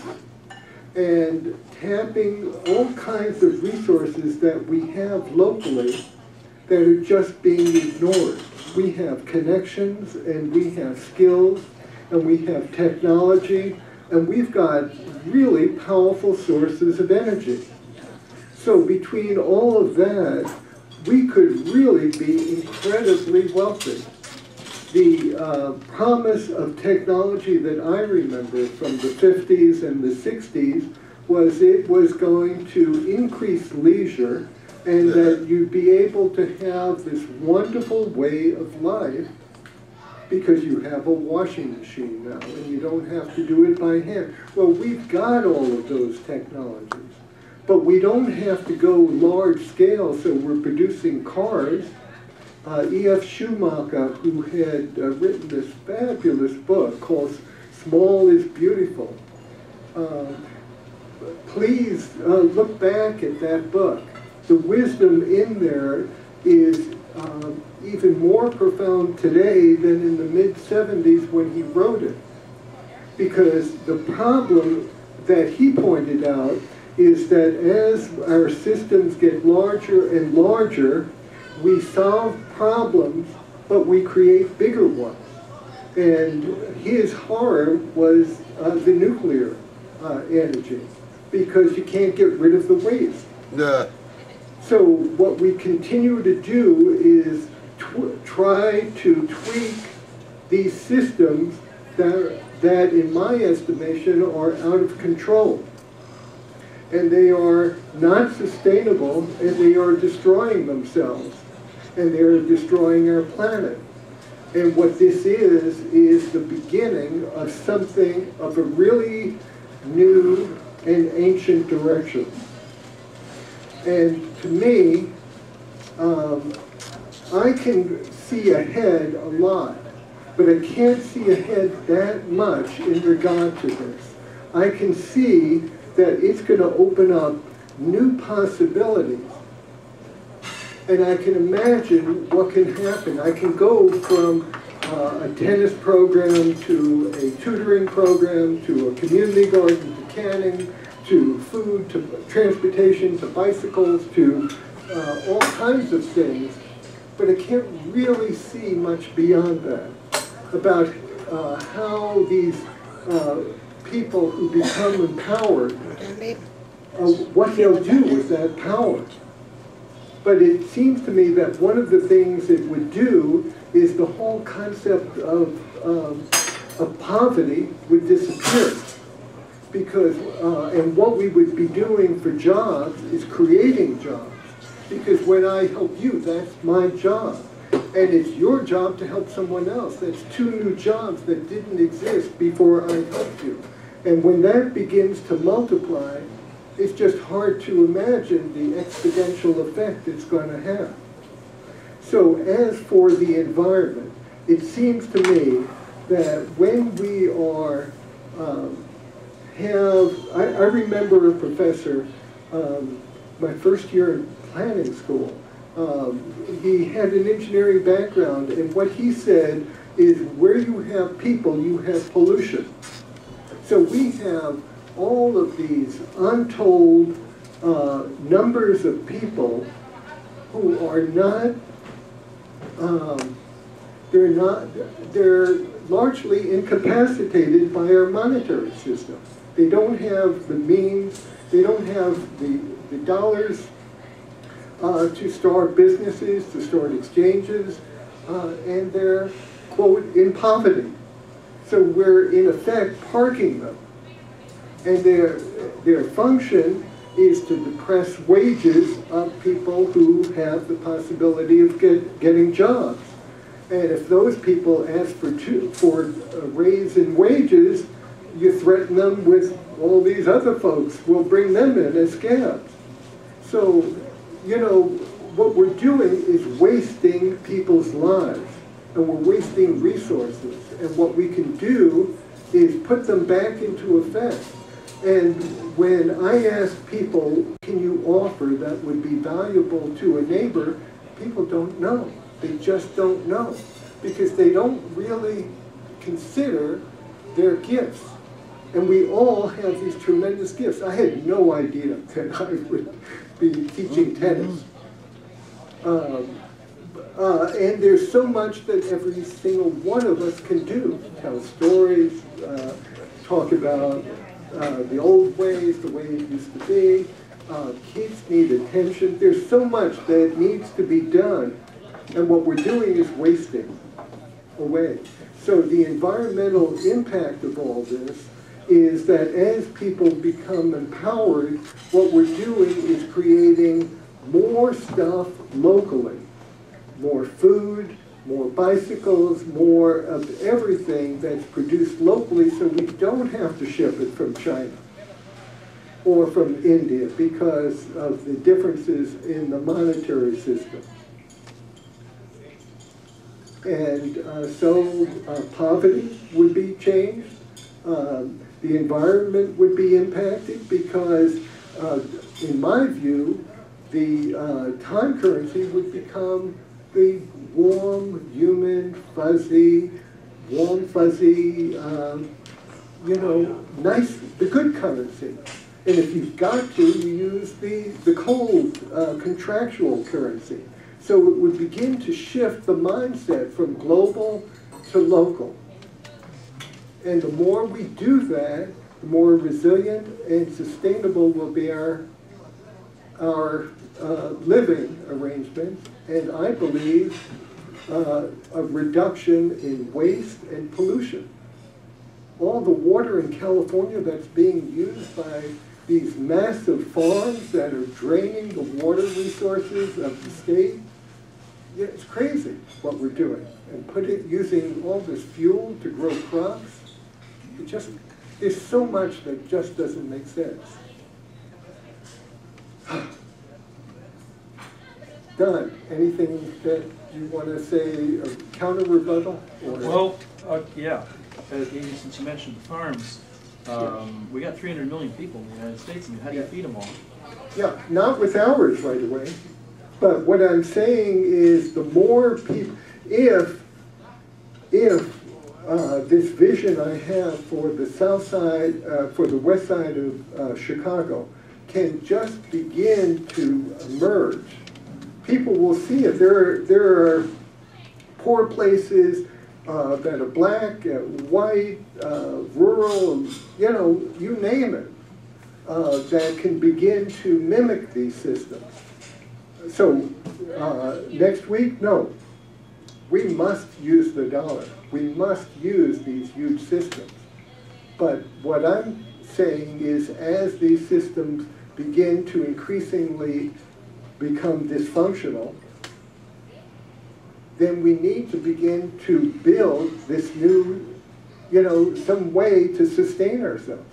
and tapping all kinds of resources that we have locally that are just being ignored. We have connections, and we have skills, and we have technology, and we've got really powerful sources of energy. So between all of that, we could really be incredibly wealthy. The uh, promise of technology that I remember from the fifties and the sixties was it was going to increase leisure, and that you'd be able to have this wonderful way of life because you have a washing machine now and you don't have to do it by hand. Well, we've got all of those technologies, but we don't have to go large scale, so we're producing cars. Uh, E F Schumacher, who had uh, written this fabulous book called Small is Beautiful, uh, please uh, look back at that book. The wisdom in there is um, even more profound today than in the mid seventies when he wrote it. Because the problem that he pointed out is that as our systems get larger and larger, we solve problems, but we create bigger ones. And his horror was uh, the nuclear uh, energy, because you can't get rid of the waste. Nah. So what we continue to do is tw try to tweak these systems that, that, in my estimation, are out of control. And they are not sustainable, and they are destroying themselves. And they are destroying our planet. And what this is, is the beginning of something of a really new and ancient direction. And to me, um, I can see ahead a lot, but I can't see ahead that much in regard to this. I can see that it's going to open up new possibilities. And I can imagine what can happen. I can go from uh, a tennis program to a tutoring program to a community garden to canning to food to transportation to bicycles to uh, all kinds of things. But I can't really see much beyond that about uh, how these uh, people who become empowered, uh, what they'll do with that power. But it seems to me that one of the things it would do is the whole concept of, um, of poverty would disappear. Because, uh, and what we would be doing for jobs is creating jobs. Because when I help you, that's my job. And it's your job to help someone else. That's two new jobs that didn't exist before I helped you. And when that begins to multiply, it's just hard to imagine the exponential effect it's going to have. So as for the environment, it seems to me that when we are, um, have, I, I remember a professor, um, my first year in planning school, um, he had an engineering background, and what he said is where you have people, you have pollution. So we have all of these untold uh, numbers of people who are not, um, they're not, they're largely incapacitated by our monetary system. They don't have the means, they don't have the, the dollars uh, to start businesses, to start exchanges, uh, and they're, quote, in poverty. So we're, in effect, parking them. And their, their function is to depress wages of people who have the possibility of get, getting jobs. And if those people ask for, two, for a raise in wages, you threaten them with all these other folks will bring them in as scabs. So, you know, what we're doing is wasting people's lives, and we're wasting resources. And what we can do is put them back into effect. And when I ask people, can you offer that would be valuable to a neighbor, people don't know. They just don't know. Because they don't really consider their gifts. And we all have these tremendous gifts. I had no idea that I would be teaching tennis. Um, uh, and there's so much that every single one of us can do. Tell stories, uh, talk about uh, the old ways, the way it used to be. Uh, kids need attention. There's so much that needs to be done. And what we're doing is wasting away. So the environmental impact of all this is that as people become empowered, what we're doing is creating more stuff locally. More food, more bicycles, more of everything that's produced locally so we don't have to ship it from China or from India because of the differences in the monetary system. And uh, so uh, poverty would be changed. Um, the environment would be impacted because, uh, in my view, the uh, time currency would become the warm, human, fuzzy, warm, fuzzy, um, you know, nice, the good currency. And if you've got to, you use the, the cold, uh, contractual currency. So it would begin to shift the mindset from global to local. And the more we do that, the more resilient and sustainable will be our, our uh, living arrangements. And I believe uh, a reduction in waste and pollution. All the water in California that's being used by these massive farms that are draining the water resources of the state, yeah, it's crazy what we're doing. And put it, using all this fuel to grow crops, it just, there's so much that just doesn't make sense. Don, anything that you want to say, a counter rebuttal? Or? Well, uh, yeah, uh, since you mentioned the farms, um, we got three hundred million people in the United States, and how do you feed them all? Yeah, not with ours right away. But what I'm saying is the more people, if, if uh, this vision I have for the south side, uh, for the west side of uh, Chicago can just begin to emerge, people will see it. There are, there are poor places uh, that are black, uh, white, uh, rural, you know, you name it, uh, that can begin to mimic these systems. So uh, next week, no, we must use the dollar. We must use these huge systems. But what I'm saying is as these systems begin to increasingly become dysfunctional, then we need to begin to build this new, you know, some way to sustain ourselves.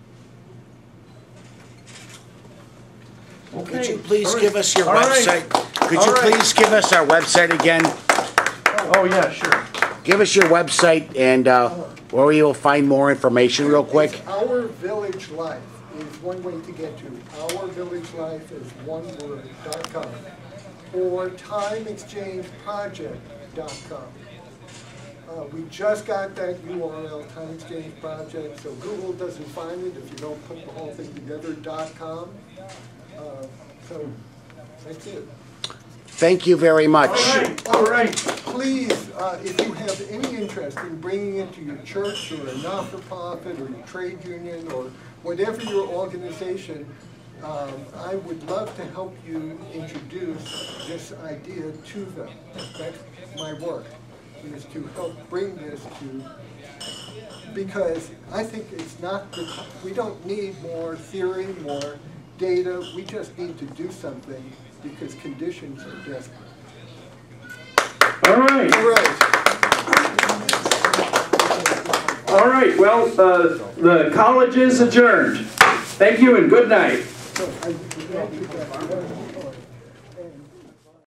Okay. Could you please right. give us your All website? Right. Could All you right. please give us our website again? Oh, yeah, sure. Give us your website and uh, where you'll find more information real quick. It's Our Village Life is one way to get to. Our Village Life is one word, dot com. Or time exchange project dot com. Uh, we just got that U R L, Time Exchange Project, so Google doesn't find it if you don't put the whole thing together, .com. Uh, so that's it. Thank you very much. All right. All right. Please, uh, if you have any interest in bringing it to your church or a not-for-profit or your trade union or whatever your organization, um, I would love to help you introduce this idea to them. That's my work, is to help bring this to, because I think it's not, we don't need more theory, more data, we just need to do something because conditions are desperate. All right. All right. All right, well, uh, the college is adjourned. Thank you and good night. So I,